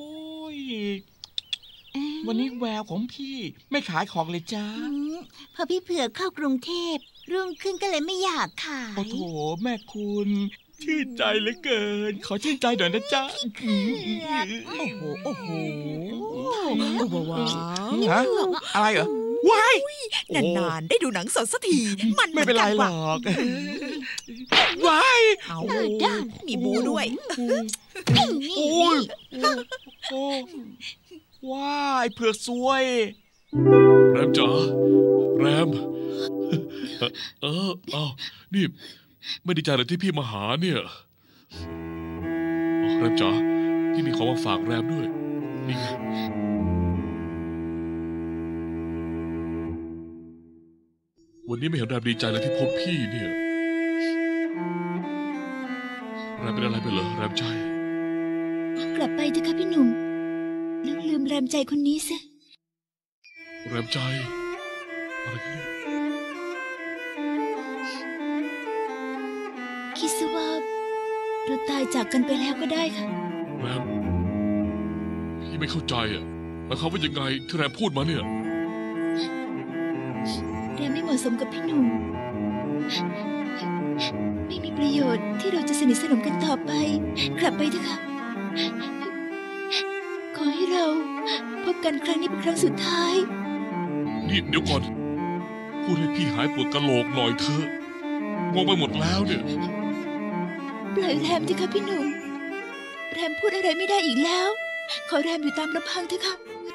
วันนี้แววของพี่ไม่ขายของเลยจ้าพอพี่เผือกเข้ากรุงเทพรุ่งขึ้นก็เลยไม่อยากขายโอ้โถแม่คุณชื่นใจเหลือเกินขอชื่นใจหน่อยนะจ๊ะโอ้โหว้าวอะไรเหรอว้ายนานๆได้ดูหนังสดสักทีมันไม่เป็นไรหรอกว้ายเอามีบูด้วยโอ้ยว้ายเผือกซวยแรมจ๋าแรมนี่ไม่ดีใจเลยที่พี่มาหาเนี่ยแรมจ๋าพี่มีของมาฝากแรมด้วยนี่ไงวันนี้ไม่เห็นแรมดีใจเลยที่พบพี่เนี่ยแรมเป็นอะไรไปเหรอแรมใจกลับไปเถอะค่ะพี่หนุ่มลืมแรมใจคนนี้ซะแรมใจอะไรกันเนี่ยคิดซะว่าเราตายจากกันไปแล้วก็ได้ค่ะแรมพี่ไม่เข้าใจหมายความว่ายังไงที่แรมพูดมาเนี่ยแรมไม่เหมาะสมกับพี่หนุ่มไม่มีประโยชน์ที่เราจะสนิทสนมกันต่อไปกลับไปเถอะค่ะขอให้เราพบกันครั้งนี้เป็นครั้งสุดท้ายนี่เดี๋ยวก่อนพูดให้พี่หายปวดกะโหลกหน่อยเถอะงงไปหมดแล้วเนี่ยปล่อยแรมเถอะค่ะพี่หนุ่มแรมพูดอะไรไม่ได้อีกแล้วขอแรมอยู่ตามลำพังเถอะค่ะ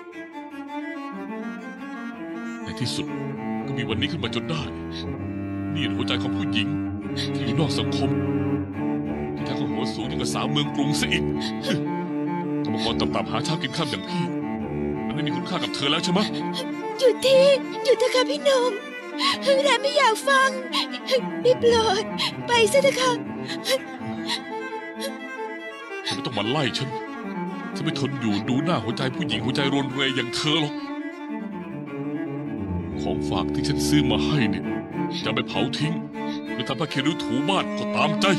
ในที่สุดก็มีวันนี้ขึ้นมาจนได้นี่หัวใจของผู้หญิงที่อยู่นอกสังคมที่แท้ก็หัวสูงยิ่งกว่าสาวเมืองกรุงซะอีกกรรมกรต่ำๆหาเช้ากินข้ามอย่างพี่มันไม่มีคุณค่ากับเธอแล้วใช่ไหมหยุดเถอะค่ะพี่หนุ่มแรมไม่อยากฟังได้โปรดไปซะเถอะค่ะธอไม่ต้องมาไล่ฉันไม่ทนอยู่ดูหน้าหัวใจผู้หญิงหัวใจรวนเรอย่างเธอหรอกของฝากที่ฉันซื้อมาให้เนี่ยจะไปเผาทิ้งหรือทำผ้าเช็ดถูบ้านก็ตามใจ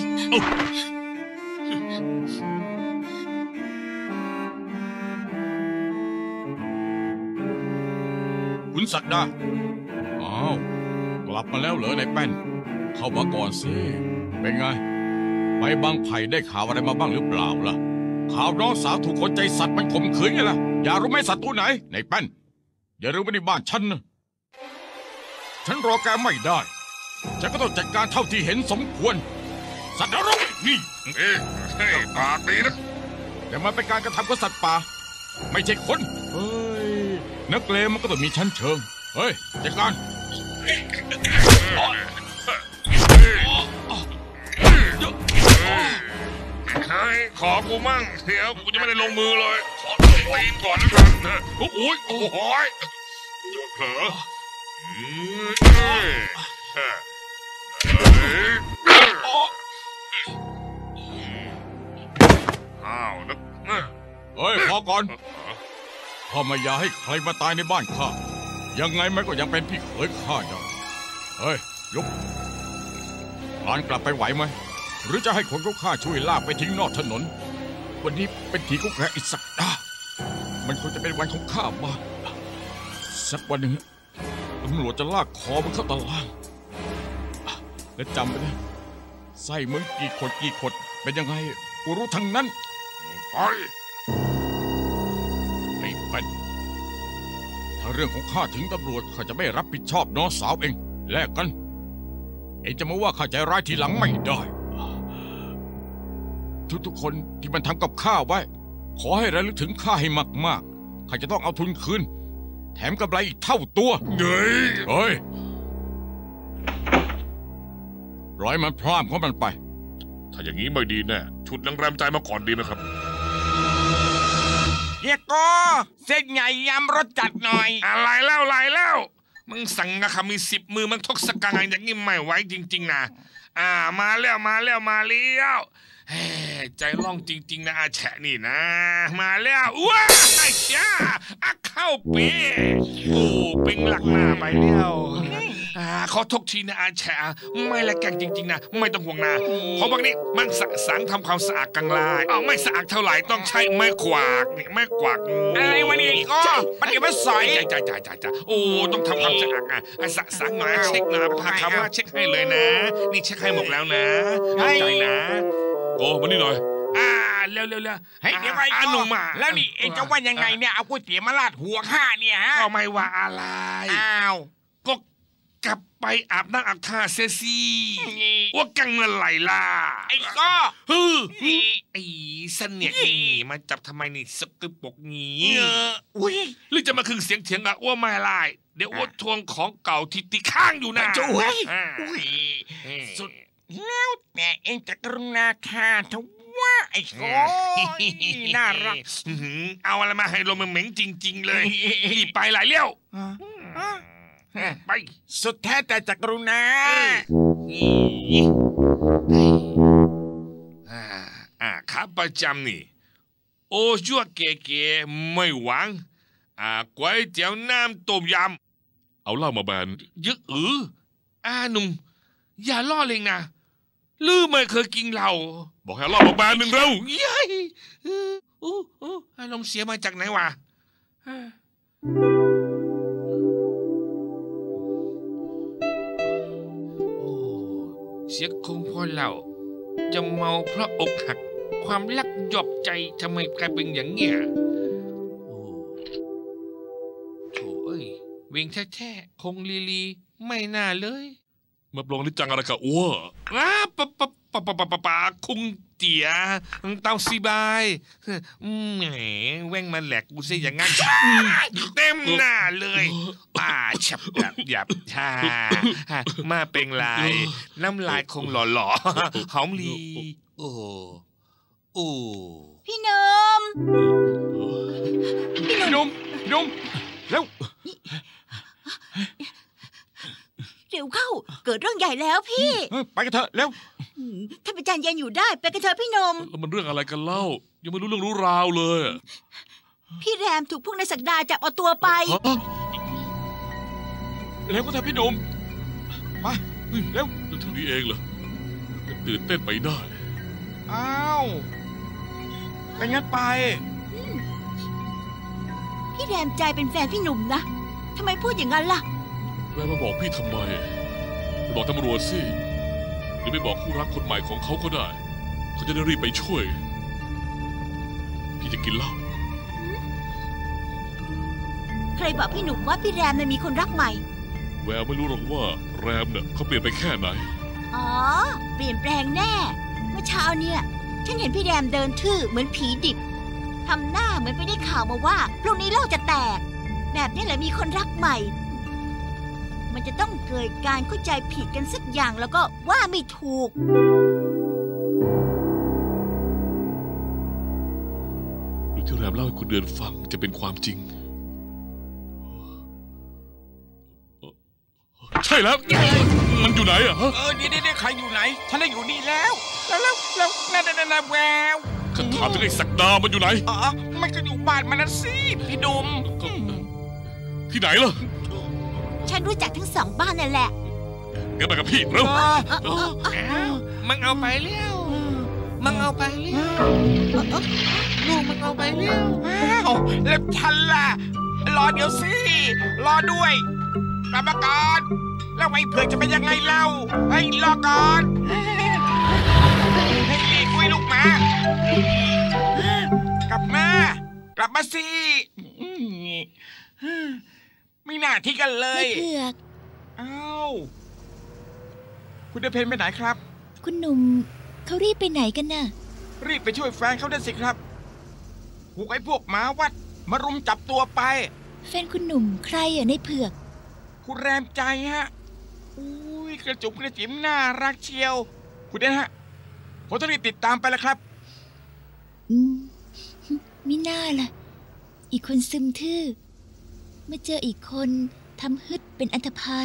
คุณศักดาอ้าวกลับมาแล้วเหรอนายแป้นเข้ามาก่อนสิเป็นไงไปบางไผ่ได้ข่าวอะไรมาบ้างหรือเปล่าล่ะข่าวน้องสาวถูกคนใจสัตว์มันข่มขืนไงล่ะอย่ารู้ไหมสัตว์ตัวไหนนายแป้นอย่าลืมไปในบ้านฉันนะฉันรอแกไม่ได้ฉันก็ต้องจัดการเท่าที่เห็นสมควรสัตว์นรกนี่ปากดีนะแต่มันเป็นการกระทำของสัตว์ป่าไม่ใช่คนเฮ้ยนักเลงมันก็ต้องมีชั้นเชิงเฮ้ยจัดการขอกูมั่งเดี๋ยวกูจะไม่ได้ลงมือเลยขอตีนก่อนแล้วกันนะโอ้ยโอ้ยเผลออ้าวนึกเฮ้ยพอก่อนข้าไม่อยากให้ใครมาตายในบ้านข้ายังไงมันก็ยังเป็นพี่เขยข้าได้เฮ้ยลุกพลานกลับไปไหวไหมหรือจะให้คนของข้าช่วยลากไปทิ้งนอกถนนวันนี้เป็นทีของแกอีกสักดามันควรจะเป็นวันของข้าบ้างสักวันหนึ่งตำรวจจะลากคอมันเข้าตารางและจำไว้นะไส้มึงกี่ขดเป็นยังไงกูรู้ทั้งนั้นไปไอ้เป็นถ้าเรื่องของข้าถึงตำรวจข้าจะไม่รับผิดชอบน้องสาวเองแลกกันเองจะมาว่าข้าใจร้ายทีหลังไม่ได้ทุกคนที่มันทำกับข้าไว้ขอให้ระลึกถึงข้าให้มากๆข้าจะต้องเอาทุนคืนแถมกำไรอีกเท่าตัวเฮ้ยปล่อยมันพร่ำของมันไปถ้าอย่างนี้ไม่ดีแน่ชุดแรงๆใจมาก่อนดีไหมครับเฮียโก้เส้นใหญ่ยำรสจัดหน่อยอะไรแล้วมึงสั่งนะครับมี10 มือมันทกสกังอย่างนี้ไม่ไหวจริงๆนะมาแล้วใจร่องจริงๆนะอาแฉะนี่นะมาแล้วว้าจ้าเข้าเป๊ะโอ้เป็นหลักหน้าไปแล้วขอทกทีนะอาแฉะไม่ละแกงจริงๆนะไม่ต้องห่วงนะเพราะบางนี้มันสังทำความสะอาดกลางลายไม่สะอาดเท่าไหร่ต้องใช้ไม้กวาดนี่ไม้กวาดอะไรวะนี่ก็มันเดี๋ยวมันสอยจ่าโอ้ต้องทำความสะอาดสังหน่อยเช็คหน่อยพาคำว่าเช็คให้เลยนะนี่เช็คให้หมดแล้วนะใจนะโก้มานี่หน่อยเร็วเฮ้ยเดี๋ยวไปหนุ่มแล้วนี่เอ็งจะว่ายังไงเนี่ยเอาก๋วยเตี๋ยวมาราดหัวข้าเนี่ยฮะก็ไม่ว่าอะไรก็กลับไปอาบน้ำอาบท่าเสียสิว่ากังเมื่อไหร่ล่ะไอ้ก็ไอ้เสนียดนี่มาจับทำไมนี่สกปรกงี้หรือจะมาคึงเสียงเถียงอะว่าไม่ไล่เดี๋ยวอ้วทวงของเก่าที่ติข้างอยู่นะจุ้ยสุดแล้วแต่เองจะกรุณาข้าเถอะว่าไอ้โก้น่ารักเอาอะไรมาให้ลมเหม็งจริงๆเลยรีบไปหลายเลี้ยวไปสุดแท้แต่จะกรุณาครับประจำนี่โอชัวเก๋ๆไม่หวังก๋วยเตี๋ยวน้ำต้มยำเอาเหล้ามาแบนยึกหนุ่มอย่าล่อเล่นนะลือไม่เคยกินเหล้าบอกให้เหล้ามาแบนหนึ่งเร็วยัยอารมณ์เสียมาจากไหนวะเสียคงพอเหล้าจะเมาเพราะอกหักความรักหยอบใจทำไมกลายเป็นอย่างเงี้ยโถ่เอ้ยเวงแท้ๆคงลีไม่น่าเลยมาปลงนิจังอะไรกับอ้วปะคุงเตี๋ยเต้าซีบายแหมแว่งมันแหลกกูซิอย่างงั้นเต็มหน้าเลยฉับหยับมาเป็นลายน้ำลายคงหล่อหอมลีโอ้พี่หนุ่มแล้วเร็วเข้าเกิดเรื่องใหญ่แล้วพี่ไปกันเถอะเร็วถ้าเป็นใจเย็นอยู่ได้ไปกันเถอะพี่นมแล้วมันเรื่องอะไรกันเล่า ยังไม่รู้เรื่องรู้ราวเลยพี่แรมถูกพวกนายศักดาจับเอาตัวไปฮะแล้วก็เธอพี่หนุ่มมาเร็วเรื่องเท่านี้เองเหรอตื่นเต้นไปได้อ้าวเป็นงั้นไปพี่แรมใจเป็นแฟนพี่หนุ่มนะทำไมพูดอย่างนั้นล่ะแม่มาบอกพี่ทำไมไปบอกตำรวจสิหรือไปบอกคู่รักคนใหม่ของเขาก็ได้ เขาจะได้รีบไปช่วย พี่จะกินเหล้าใครบอกพี่หนุ่มว่าพี่แรมมีคนรักใหม่แววไม่รู้หรอกว่าแรมเนี่ยเขาเปลี่ยนไปแค่ไหนอ๋อ เปลี่ยนแปลงแน่ เมื่อเช้าเนี่ย ฉันเห็นพี่แรมเดินทื่อเหมือนผีดิบทำหน้าเหมือนไปได้ข่าวมาว่าพรุ่งนี้โลกจะแตก แบบนี้แหละมีคนรักใหม่ มันจะต้องเกิดการเข้าใจผิดกันสักอย่างแล้วก็ว่าไม่ถูกหรือที่แรมเล่าให้คุณเดือนฟังจะเป็นความจริง ใช่แล้ว มันอยู่ไหนอะฮะนี่ใครอยู่ไหนฉันได้อยู่นี่แล้วนั่นแววฉันถามถึงไอ้ศักดามันอยู่ไหนอ๋อมันก็อยู่บ้านมันนะสิพี่หนุ่มที่ไหนล่ะฉันรู้จักทั้งสองบ้านนั่นแหละงั้นไปกับพี่เร็วมันเอาไปแล้วมันเอาไปแล้วลูกมันเอาไปแล้วอ้าวแล้วฉันล่ะรอเดี๋ยวสิรอด้วยกลับมาก่อนแล้วไอ้เผือกจะเป็นยังไงเล่าให้รอก่อนให้คุยลูกมากลับมาสิไม่น่าที่กันเลไม่ยเผือกอ้าวคุณเดเพนไปไหนครับคุณหนุ่มเขารีบไปไหนกันน่ะรีบไปช่วยแฟนเขาได้สิครับถูกไอ้พวกหมาวัดมารุมจับตัวไปแฟนคุณหนุ่มใครอ่ะในเผือกคุณแรมใจฮะอุ้ยกระจุมกระจิ๋มน่ารักเชียว คุณเดนฮะผมต้องรีบติดตามไปแล้วครับมิน่าล่ะ อีกคนซึมทื่อเมื่อเจออีกคนทำฮึดเป็นอันธพาล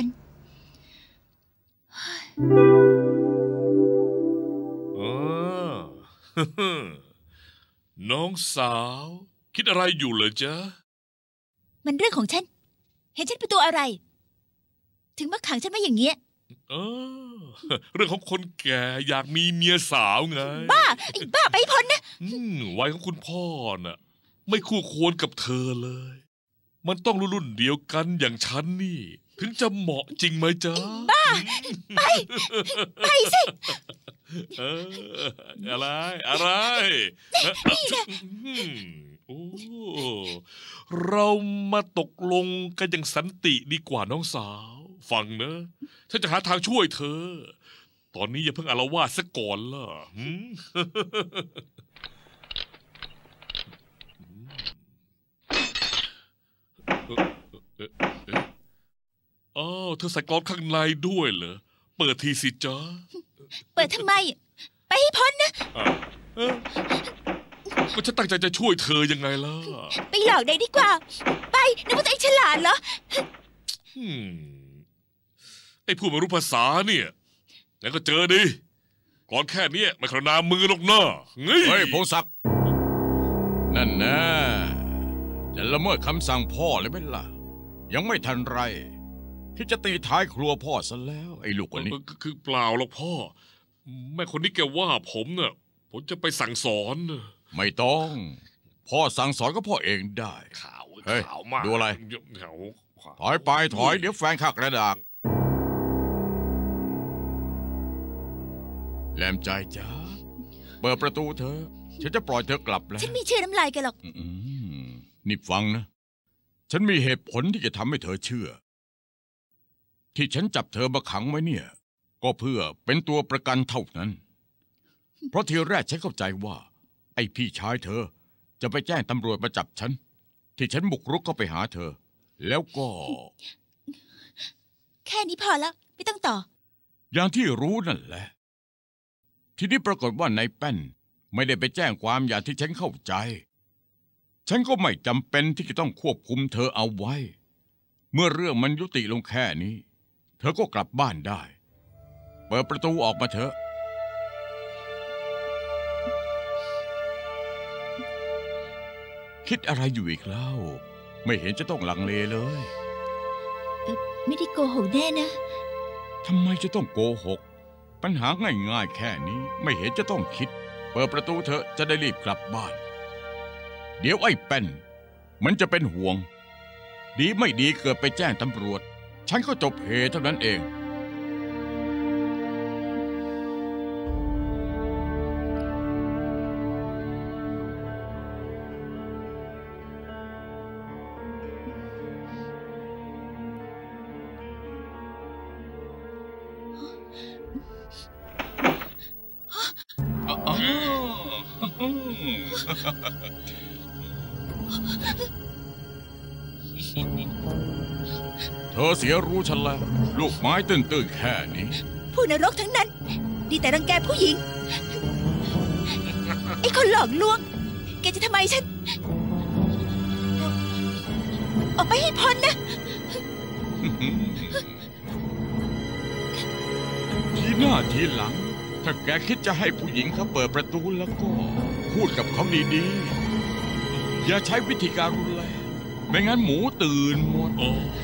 น้องสาว คิดอะไรอยู่เหรอจ๊ะมันเรื่องของฉัน เห็นฉันเป็นตัวอะไร ถึงมาขังฉันไว้อย่างเงี้ยเรื่องของคนแก่อยากมีเมียสาวไงบ้าไปพ้นนะวัยของคุณพ่อน่ะ ไม่คู่ควรกับเธอเลย มันต้องรุ่นเดียวกันอย่างฉันนี่ ถึงจะเหมาะจริงไหมจ๊ะบ้า ไปสิอะไรนี่นะโอ้เรามาตกลงกันอย่างสันติดีกว่าน้องสาว ฟังนะฉันจะหาทางช่วยเธอ ตอนนี้อย่าเพิ่งอาละวาดซะก่อนล่ะเธอใส่กลอนข้างในด้วยเหรอ เปิดทีสิจ๊ะเปิดทำไม ไปให้พ้นนะก็ฉันตั้งใจจะช่วยเธอยังไงล่ะไปหลอกเด็กดีกว่า ไปนึกว่าตัวเองฉลาดเหรอไอ้ผู้ไม่รู้ภาษาเนี่ยงั้นก็เจอดิก่อนแค่นี้ไม่ขนาดมือหรอกนะเฮ้ยพงศักดิ์นั่นนะจะละเมิดคำสั่งพ่อเลยไหมล่ะยังไม่ทันไรที่จะตีท้ายครัวพ่อซะแล้วไอ้ลูกคนนี้คือเปล่าหรอกพ่อแม่คนนี้แกว่าผมเนี่ยผมจะไปสั่งสอนไม่ต้องพ่อสั่งสอนก็พ่อเองได้ข่าวมากดูอะไรถอยไปถอยเดี๋ยวแฟนข้ากระดากแหลมใจจ้าเปิดประตูเธอฉันจะปล่อยเธอกลับแล้วฉันไม่เชื่อน้ำลายแกหรอกนี่ฟังนะฉันมีเหตุผลที่จะทำให้เธอเชื่อที่ฉันจับเธอมาขังไว้เนี่ยก็เพื่อเป็นตัวประกันเท่านั้นเพราะทีแรกฉันเข้าใจว่าไอ้พี่ชายเธอจะไปแจ้งตำรวจมาจับฉันที่ฉันบุกรุกเข้าไปหาเธอแล้วก็แค่นี้พอแล้วไม่ต้องต่ออย่างที่รู้นั่นแหละทีนี้ปรากฏว่านายแป้นไม่ได้ไปแจ้งความอย่างที่ฉันเข้าใจฉันก็ไม่จำเป็นที่จะต้องควบคุมเธอเอาไว้เมื่อเรื่องมันยุติลงแค่นี้เธอก็กลับบ้านได้เปิดประตูออกมาเถอะคิดอะไรอยู่อีกเล่าไม่เห็นจะต้องลังเลเลยไม่ได้โกหกแน่นะทำไมจะต้องโกหกปัญหาง่ายๆแค่นี้ไม่เห็นจะต้องคิดเปิดประตูเถอะจะได้รีบกลับบ้านเดี๋ยวไอ้แป้นมันจะเป็นห่วงดีไม่ดีเกิดไปแจ้งตำรวจฉันก็จบเหตุเท่านั้นเองเธอเสียรู้ฉันแล้วลูกไม้ตื้นๆแค่นี้ผู้นรกทั้งนั้น ดีแต่รังแกผู้หญิง ไอ้คนหลอกลวง แกจะทำไมฉัน ออกไปให้พ้นนะทีหน้าทีหลังถ้าแกคิดจะให้ผู้หญิงเขาเปิดประตูแล้วก็พูดกับเขาดีๆอย่าใช้วิธีการรุนแรงไม่งั้นหมูตื่นหมด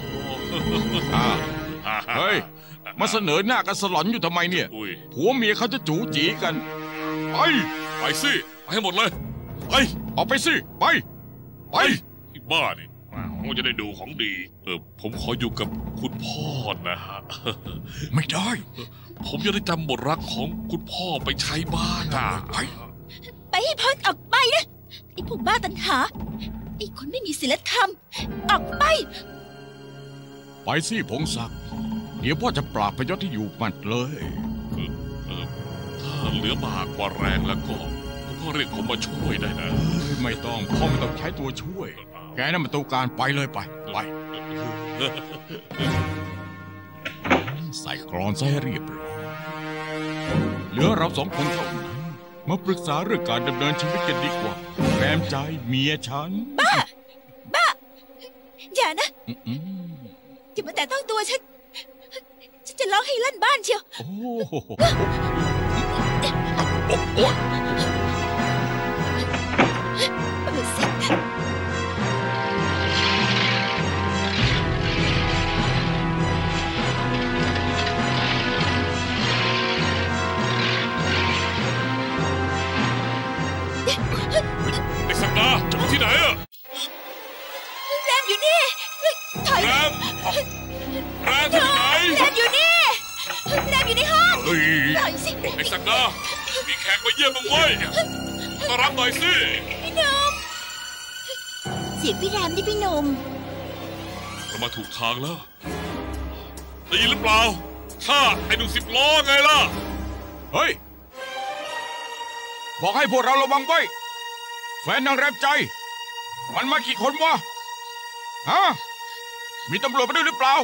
เฮ้ยมาเสนอหน้ากันสลอนอยู่ทำไมเนี่ยผัวเมียเขาจะจู๋จีกันไปสิไปให้หมดเลยไปออกไปสิไปบ้านี่ผมจะได้ดูของดีผมขออยู่กับคุณพ่อนะฮะไม่ได้ผมจะได้จำบทรักของคุณพ่อไปใช้บ้างไปให้พ้นออกไปนะไอ้พวกบ้าตัณหาไอ้คนไม่มีศีลธรรมออกไปสิพงศักดิ์เดี๋ยวพ่อจะปราบพยศที่อยู่หมัดเลยถ้าเหลือบากกว่าแรงแล้วก็คุณพ่อเรียกผมมาช่วยได้นะไม่ต้องพ่อไม่ต้องใช้ตัวช่วยแกนั่นมันตัวการไปเลยไปใส่กรอนใส่เรียบร้อยเหลือเราสองคนเท่านั้นมาปรึกษาเรื่องการดำเนินชีวิตกันดีกว่าแรมใจเมียฉันบ้าอย่านะอย่ามาแต่ต้องตัวฉันจะร้องให้ลั่นบ้านเชียวไอ้สักดาจะไปที่ไหนอะแรมอยู่นี่ถอยแรมที่ไหนแรมอยู่นี่แรมอยู่ในห้องถอยสิไอ้สักดามีแขกมาเยี่ยมมึงเว้ยต้อนรับหน่อยสิพี่หนุ่มเสียงพี่แรมนี่พี่หนุ่มเรามาถูกทางแล้วได้ยินหรือเปล่าข้าไอ้หนุ่ม10 ล้อไงล่ะเฮ้ยบอกให้พวกเราระวังไว้แฟนนางแรมใจมันมากี่คนวะมีตำรวจมาด้วยหรือเปล่า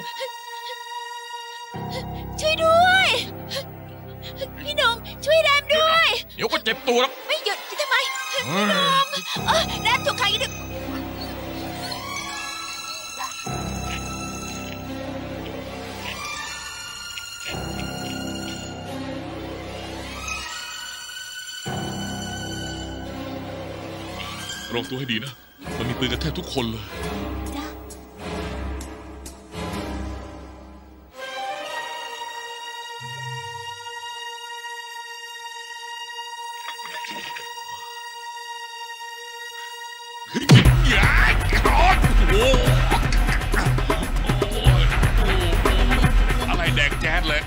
ช่วยด้วยพี่หนุ่มช่วยแรมด้วยเดี๋ยวก็เจ็บตัวแล้วไม่หยุดจะทำไมพี่หนุ่มแรมถูกขังอยู่ดึกระวังตัวให้ดีนะมันมีปืนกันแทบทุกคนเลยอะไรแดงแจ๊ดเลย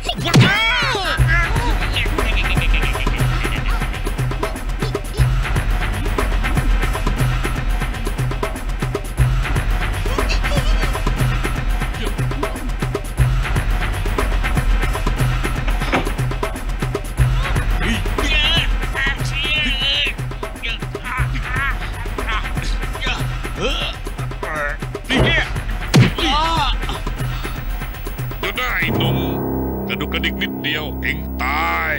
กระดิกนิดเดียวเอ็งตาย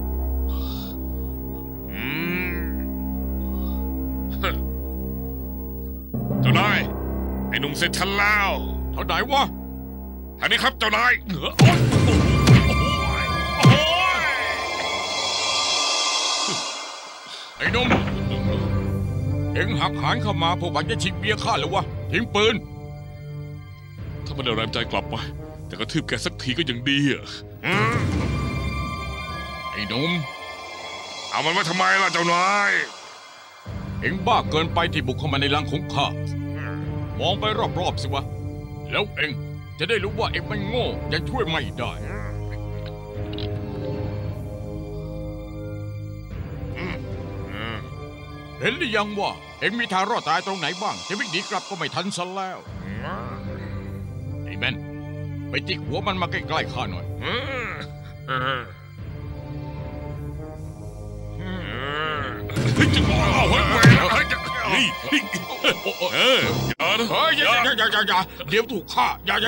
เจ้านายไอ้หนุ่มเสร็จฉันแล้วเท่าไหนวะทางนี้ครับเจ้านายไอ้หนุ่มเอ็งหักหานเข้ามาพวกมันจะชิงเบียร์ข้าหรือวะทิ้งปืนถ้ามันเอาแรงใจกลับไปแต่กระทืบแกสักทีก็ยังดีอ่ะไอ้หนุ่มเอามันมาทำไมล่ะเจ้านายเอ็งบ้าเกินไปที่บุกเข้ามาในรังของข้ามองไปรอบๆสิวะแล้วเอ็งจะได้รู้ว่าเอ็งมันโง่ยังช่วยไม่ได้เห็นหรือยังว่าเอ็งมีทางรอดตายตรงไหนบ้างจะวิ่งหนีกลับก็ไม่ทันซะแล้วไอ้แมนไปจิกหัวมันมาใกล้ๆข้าหน่อยอย่าเดี๋ยวถูกฆ่าอย่า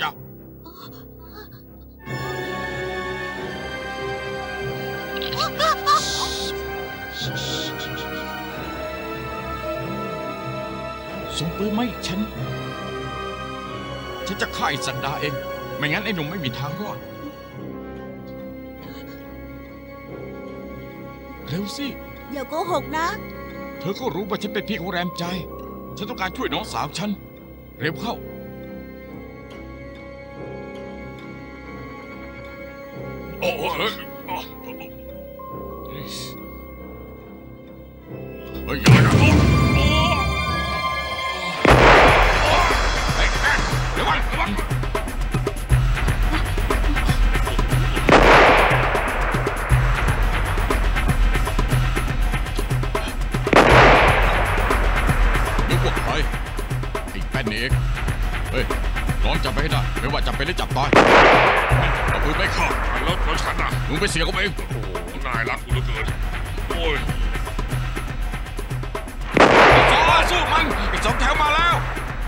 ส่งปืนไหมฉันจะฆ่าไอ้สันดาเองไม่งั้นไอ้หนุ่มไม่มีทางรอดเร็วสิอย่าโกหกนะเธอก็รู้ว่าฉันเป็นพี่ของแรมใจฉันต้องการช่วยน้องสาวฉันเร็วเข้าโอ้เฮ้ยอย่าเดี๋ยวก่อนลองจับไปให้ได้ไม่ว่าจับไปหรือจับตายเอาปืนไม่เข้าแล้วฉันน่ะมึงไปเสียกับเองโอ้โหนายรักกูเหลือเกินโอ้ยสู้มันอีก2 แถวมาแล้ว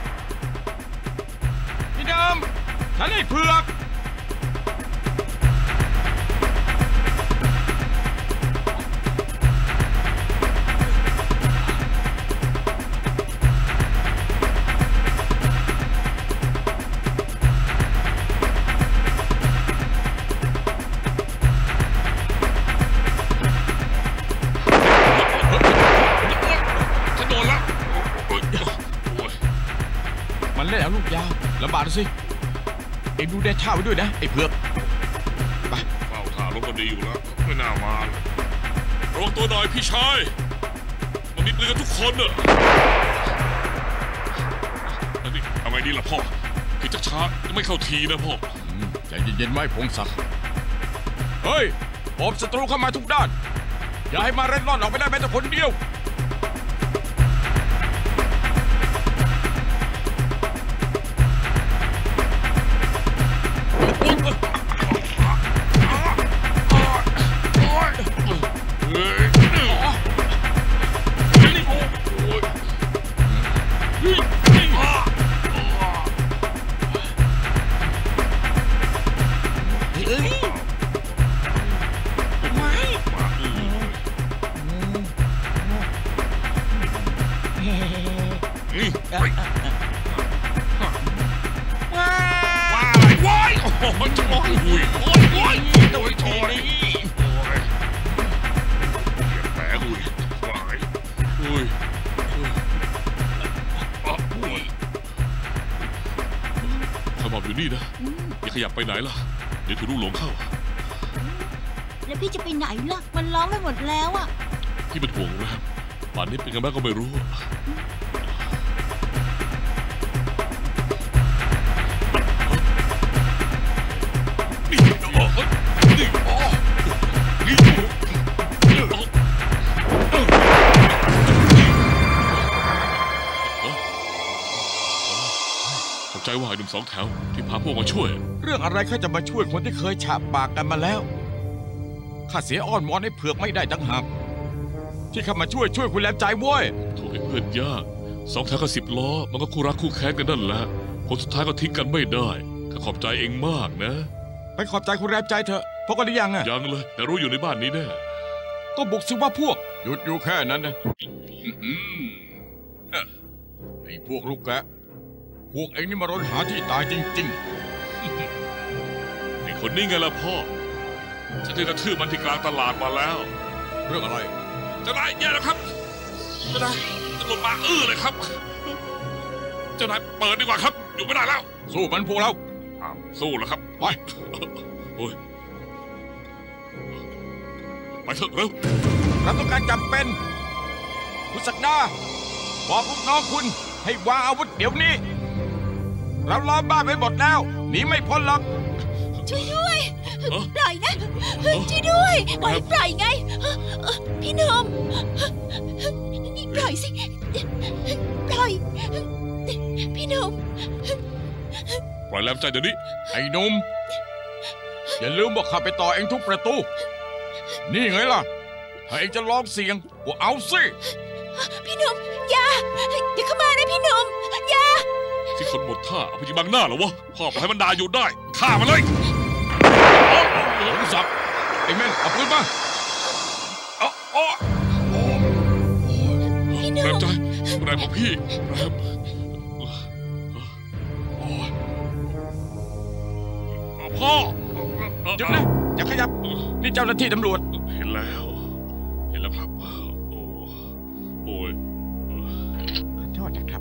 พี่เดิมฉันไอ้เผือกลำบากสิเอ็งดูได้ท่าไว้ด้วยนะไอ้เผือกไปเฝ้าท่าลงก็ดีอยู่แล้วไม่น่ามาระวังตัวหน่อยพี่ชายมันมีปืนกันทุกคนเนอะนี่ทำไมดีล่ะพ่อคือจะช้ายังไม่เข้าทีนะพ่อใจเย็นๆไว้พงศักดิ์เฮ้ยโอบศัตรูเข้ามาทุกด้านอย่าให้มาเร่นร่อนออกไปได้แม้แต่คนเดียวนี่นะอย่าขยับไปไหนล่ะเดี๋ยวถูกลูกหลงเข้าแล้วพี่จะไปไหนล่ะมันล้อมไปหมดแล้วอ่ะพี่เป็นห่วงแรมป่านนี้เป็นไงบ้างก็ไม่รู้ใจว่าไอ้หนุ่ม2 แถวที่พาพวกมาช่วยเรื่องอะไรข้าจะมาช่วยคนที่เคยฉาบปากกันมาแล้วข้าเสียอ้อนวอนให้เผือกไม่ได้ตั้งหากที่ข้ามาช่วยคุณแรมใจโว้ยโถ่ไอ้เพื่อนยาก2 แถวกับ10 ล้อมันก็คู่รักคู่แค้นกันนั่นแหละผลสุดท้ายก็ทิ้งกันไม่ได้ข้าขอบใจเองมากนะไปขอบใจคุณแรมใจเถอะพกกันหรือยังอะยังเลยแต่รู้อยู่ในบ้านนี้แน่ก็บุกสิว่าพวกหยุดอยู่แค่นั้นนะไอ้พวกลูกแกะพวกเองนี่มารนหาที่ตายจริงๆไอ้คนนี้ไงล่ะพ่อฉันได้กระทืบมันที่กลางตลาดมาแล้วเรื่องอะไรจะไรแย่แล้วครับเจ้านายจะหลุดมาเลยครับเจ้านายเปิดดีกว่าครับอยู่ไม่ได้แล้วสู้มันพวกเราสู้แล้วครับไปโอ้ยไปเถอะเร็วเราต้องการจำเป็นคุณศักดาบอกลูกน้องคุณให้วางอาวุธเดี๋ยวนี้เราล้อมบ้านไปหมดแล้วหนีไม่พ้นหรอกช่วยด้วยปล่อยนะช่วยด้วยปล่อยไงพี่หนุ่มปล่อยสิปล่อยพี่หนุ่มปล่อยแรมใจเดี๋ยวนี้ไอ้หนุ่มอย่าลืมบอกข้าไปต่อเองทุกประตูนี่ไงล่ะถ้าเองจะลองเสี่ยงก็เอาสิพี่หนุ่มอย่าเข้ามานะพี่หนุ่มอย่าที่คนหมดท่าเอาไปยิงบังหน้าเหรอวะพ่อไปให้มันด่าอยู่ได้ฆ่ามันเลยหลงศักดิ์ไอ้แม่นเอาปืนมาพี่หนุ่มแรมใจแรมของพี่แรมพ่อหยุดนะอย่าขยับนี่เจ้าหน้าที่ตำรวจเห็นแล้วครับโอ้ยขอโทษนะครับ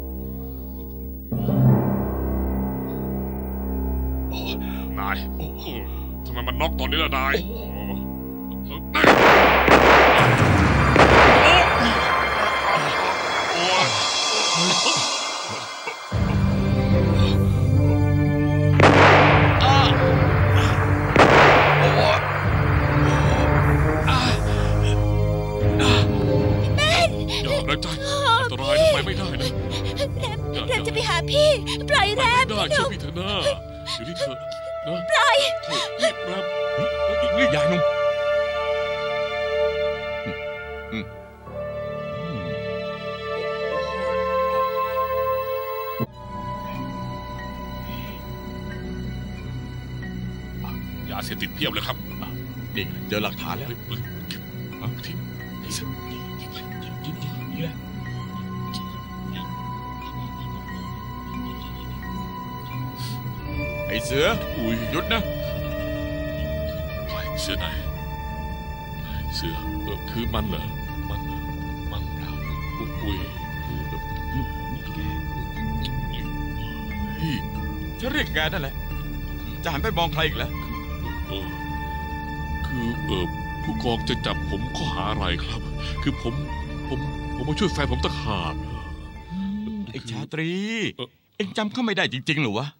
นายทำไมมันน็อกตอนนี้ล่ะนายอันตรายไปไม่ได้นะแรมจะไปหาพี่ปล่อยแรมได้เชื่อพี่เถอะนะอยู่ที่เธอนะปล่อยรีบแรมนี่ยายนุ่มยาเสพติดเพียบเลยครับนี่เจอหลักฐานแล้วทิ้งไอ้เสือหยุดนะเสือไหนเสือคือมันเหรอมันเราฉันเรียกแกนั่นแหละจะหันไปมองใครอีกแล้วคือผู้กองจะจับผมข้อหาอะไรครับคือผมมาช่วยแฟนผมตะขาบไอ้ชาตรีเอ็งจำเขาไม่ได้จริงๆหรือวะ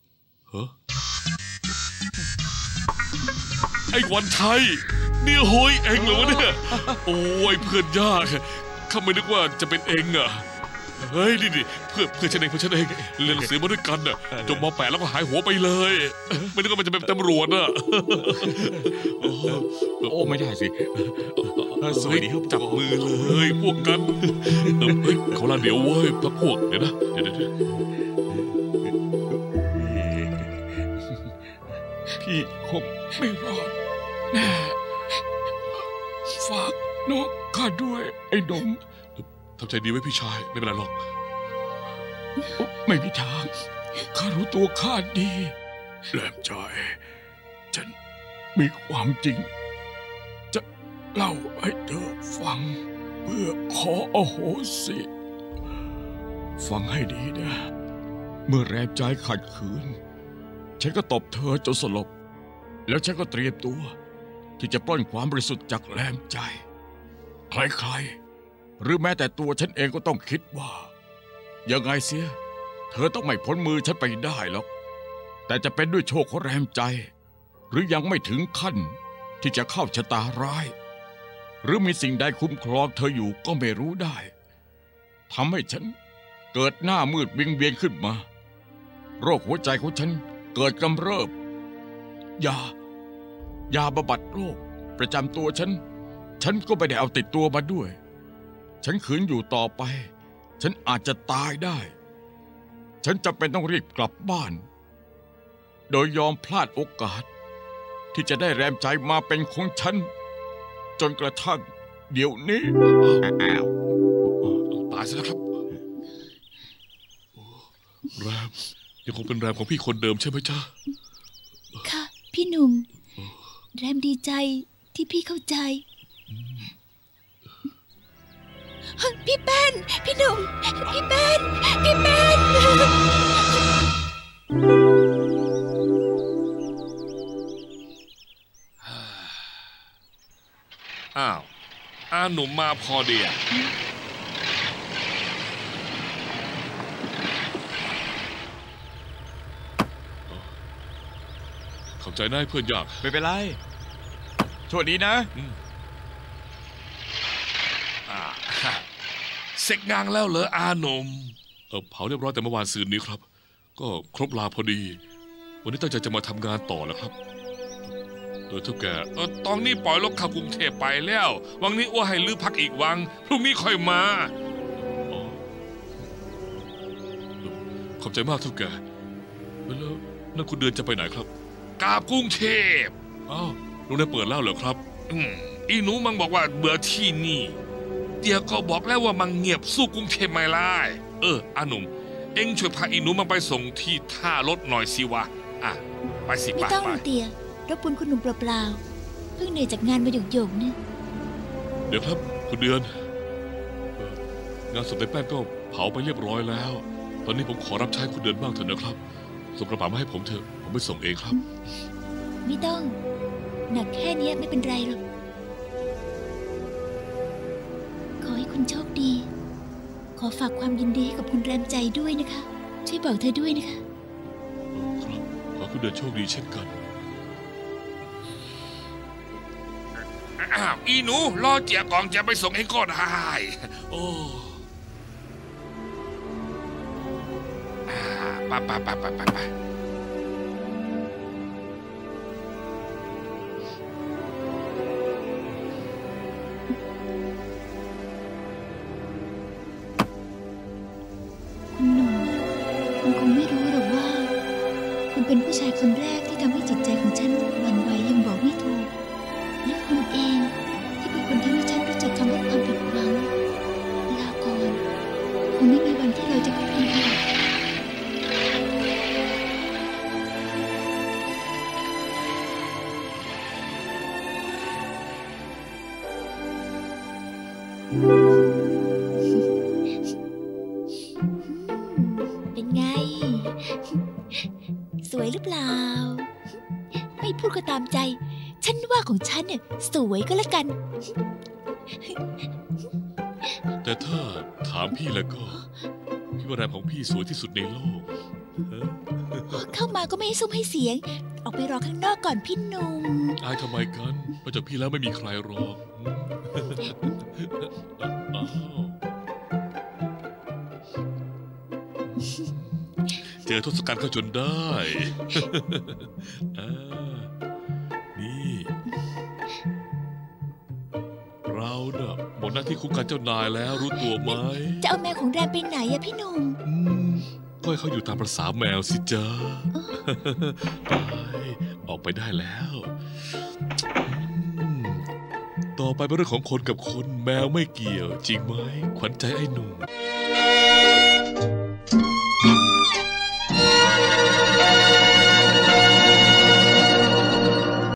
ไอ้วันชัยเนี่ยโหยเองเหรอวะเนี่ยโอ้ยเพื่อนยากข้าไม่นึกว่าจะเป็นเองอ่ะเฮ้ยนี่เพื่อนฉันเองเรียนหนังสือมาด้วยกันอ่ะจบม.8แล้วก็หายหัวไปเลยไม่นึกว่ามันจะเป็นตำรวจอ่ะโอ้ไม่ได้สิสวัสดีครับจับมือเลยพวกกันเขาละเดี๋ยวเว้ยพวกเดี๋ยวนะเดี๋ยวพี่คงไม่รอดแน่ฝากน้องข้าด้วยไอ้ดมทำใจดีไว้พี่ชายไม่เป็นไรหรอกไม่มีทางข้ารู้ตัวข้าดีแหลมใจฉันมีความจริงจะเล่าให้เธอฟังเพื่อขออโหสิฟังให้ดีนะเมื่อแรงใจขัดขืนฉันก็ตบเธอจนสลบแล้วฉันก็เตรียมตัวที่จะปล้นความบริสุทธิ์จากแรงใจใครๆหรือแม้แต่ตัวฉันเองก็ต้องคิดว่ายังไงเสียเธอต้องไม่พ้นมือฉันไปได้หรอกแต่จะเป็นด้วยโชคของแรงใจหรือยังไม่ถึงขั้นที่จะเข้าชะตาร้ายหรือมีสิ่งใดคุ้มครองเธออยู่ก็ไม่รู้ได้ทำให้ฉันเกิดหน้ามืดวิงเวียนขึ้นมาโรคหัวใจของฉันเกิดกำเริบยาบำบัดโรคประจำตัวฉันก็ไม่ได้เอาติดตัวมาด้วยฉันขืนอยู่ต่อไปฉันอาจจะตายได้ฉันจำเป็นต้องรีบกลับบ้านโดยยอมพลาดโอกาสที่จะได้แรมใจมาเป็นของฉันจนกระทั่งเดี๋ยวนี้ตายซะแล้วครับแรมยังคงเป็นแรมของพี่คนเดิมใช่ไหมจ๊ะค่ะพี่หนุ่มแรมดีใจที่พี่เข้าใจพี่แป้นพี่หนุ่มพี่แป้นพี่แป้นอ้าวอาหนุ่มมาพอดีเข้าใจนายเพื่อนยากไม่เป็นไรโชคดีนะเสร็จงานแล้วเหรออาหนุ่มเผาเรียบร้อยแต่เมื่อวานซืนนี้ครับก็ครบลาพอดีวันนี้ตั้งใจจะมาทำงานต่อแล้วครับเท่าแก่ตอนนี้ปล่อยรถเข้ากรุงเทพไปแล้ววันนี้อ้วให้ลื้อพักอีกวันพรุ่งนี้ค่อยมาขอบใจมากเท่าแก่แล้วนั่นคุณเดือนจะไปไหนครับกลับกรุงเทพอ้าวโรงเรียนเปิดแล้วเหรอครับอีหนูมันบอกว่าเบื่อที่นี่เดี๋ยวก็บอกแล้วว่ามันเงียบสู้กรุงเทพไม่ได้อาหนุ่มเอ็งช่วยพาอีหนูมันไปส่งที่ท่ารถหน่อยสิวะไปสิไม่ต้องเตียรบกวนคุณหนุ่มเปล่าๆเพิ่งเหนื่อยจากงานมาหยกๆเนี่ยเดี๋ยวครับคุณเดือนงานศพในแป้นก็เผาไปเรียบร้อยแล้วตอนนี้ผมขอรับใช้คุณเดือนบ้างเถอะนะครับส่งกระเป๋ามาให้ผมเถอะผมไปส่งเองครับไม่ต้องหนักแค่นี้ไม่เป็นไรหรอกขอให้คุณโชคดีขอฝากความยินดีให้กับคุณแรมใจด้วยนะคะช่วยบอกเธอด้วยนะคะครับขอคุณเดือนโชคดีเช่นกันอีหนูรอเจียก่อนจะไปส่งเองก็ได้โอ้ไปคุณหนุ่มคุณคงไม่รู้หรอกว่าคุณเป็นผู้ชายคนแรกที่ทำให้จิตใจของฉันหวั่นไหวยังบอกไม่ถูกและคุณเองที่เป็นคนทำให้ฉันรู้จักคำว่าความผิดหวังลาก่อนคงไม่มีวันที่เราจะพบกันอีกเป็นไงสวยหรือเปล่าไม่พูดก็ตามใจฉันว่าของฉันเนี่ยสวยก็แล้วกันแต่ถ้าถามพี่แล้วก็พี่ว่าแรมของพี่สวยที่สุดในโลกเข้ามาก็ไม่ให้ซุ่มให้เสียงออกไปรอข้างนอกก่อนพี่หนุ่มอายทำไมกันนอกจากพี่แล้วไม่มีใครรอเจอทศกัณฐ์เข้าจนได้นี่เราเน่ะหมดหน้าที่คุ้มกันเจ้านายแล้วรู้ตัวไหมจะเอาแมวของแรมไปไหนอะพี่หนุ่มก็ให้เขาอยู่ตามประสาแมวสิจ๊ะออกไปได้แล้วต่อไปเป็นเรื่องของคนกับคนแมวไม่เกี่ยวจริงไหมขวัญใจไอ้หนุ่ม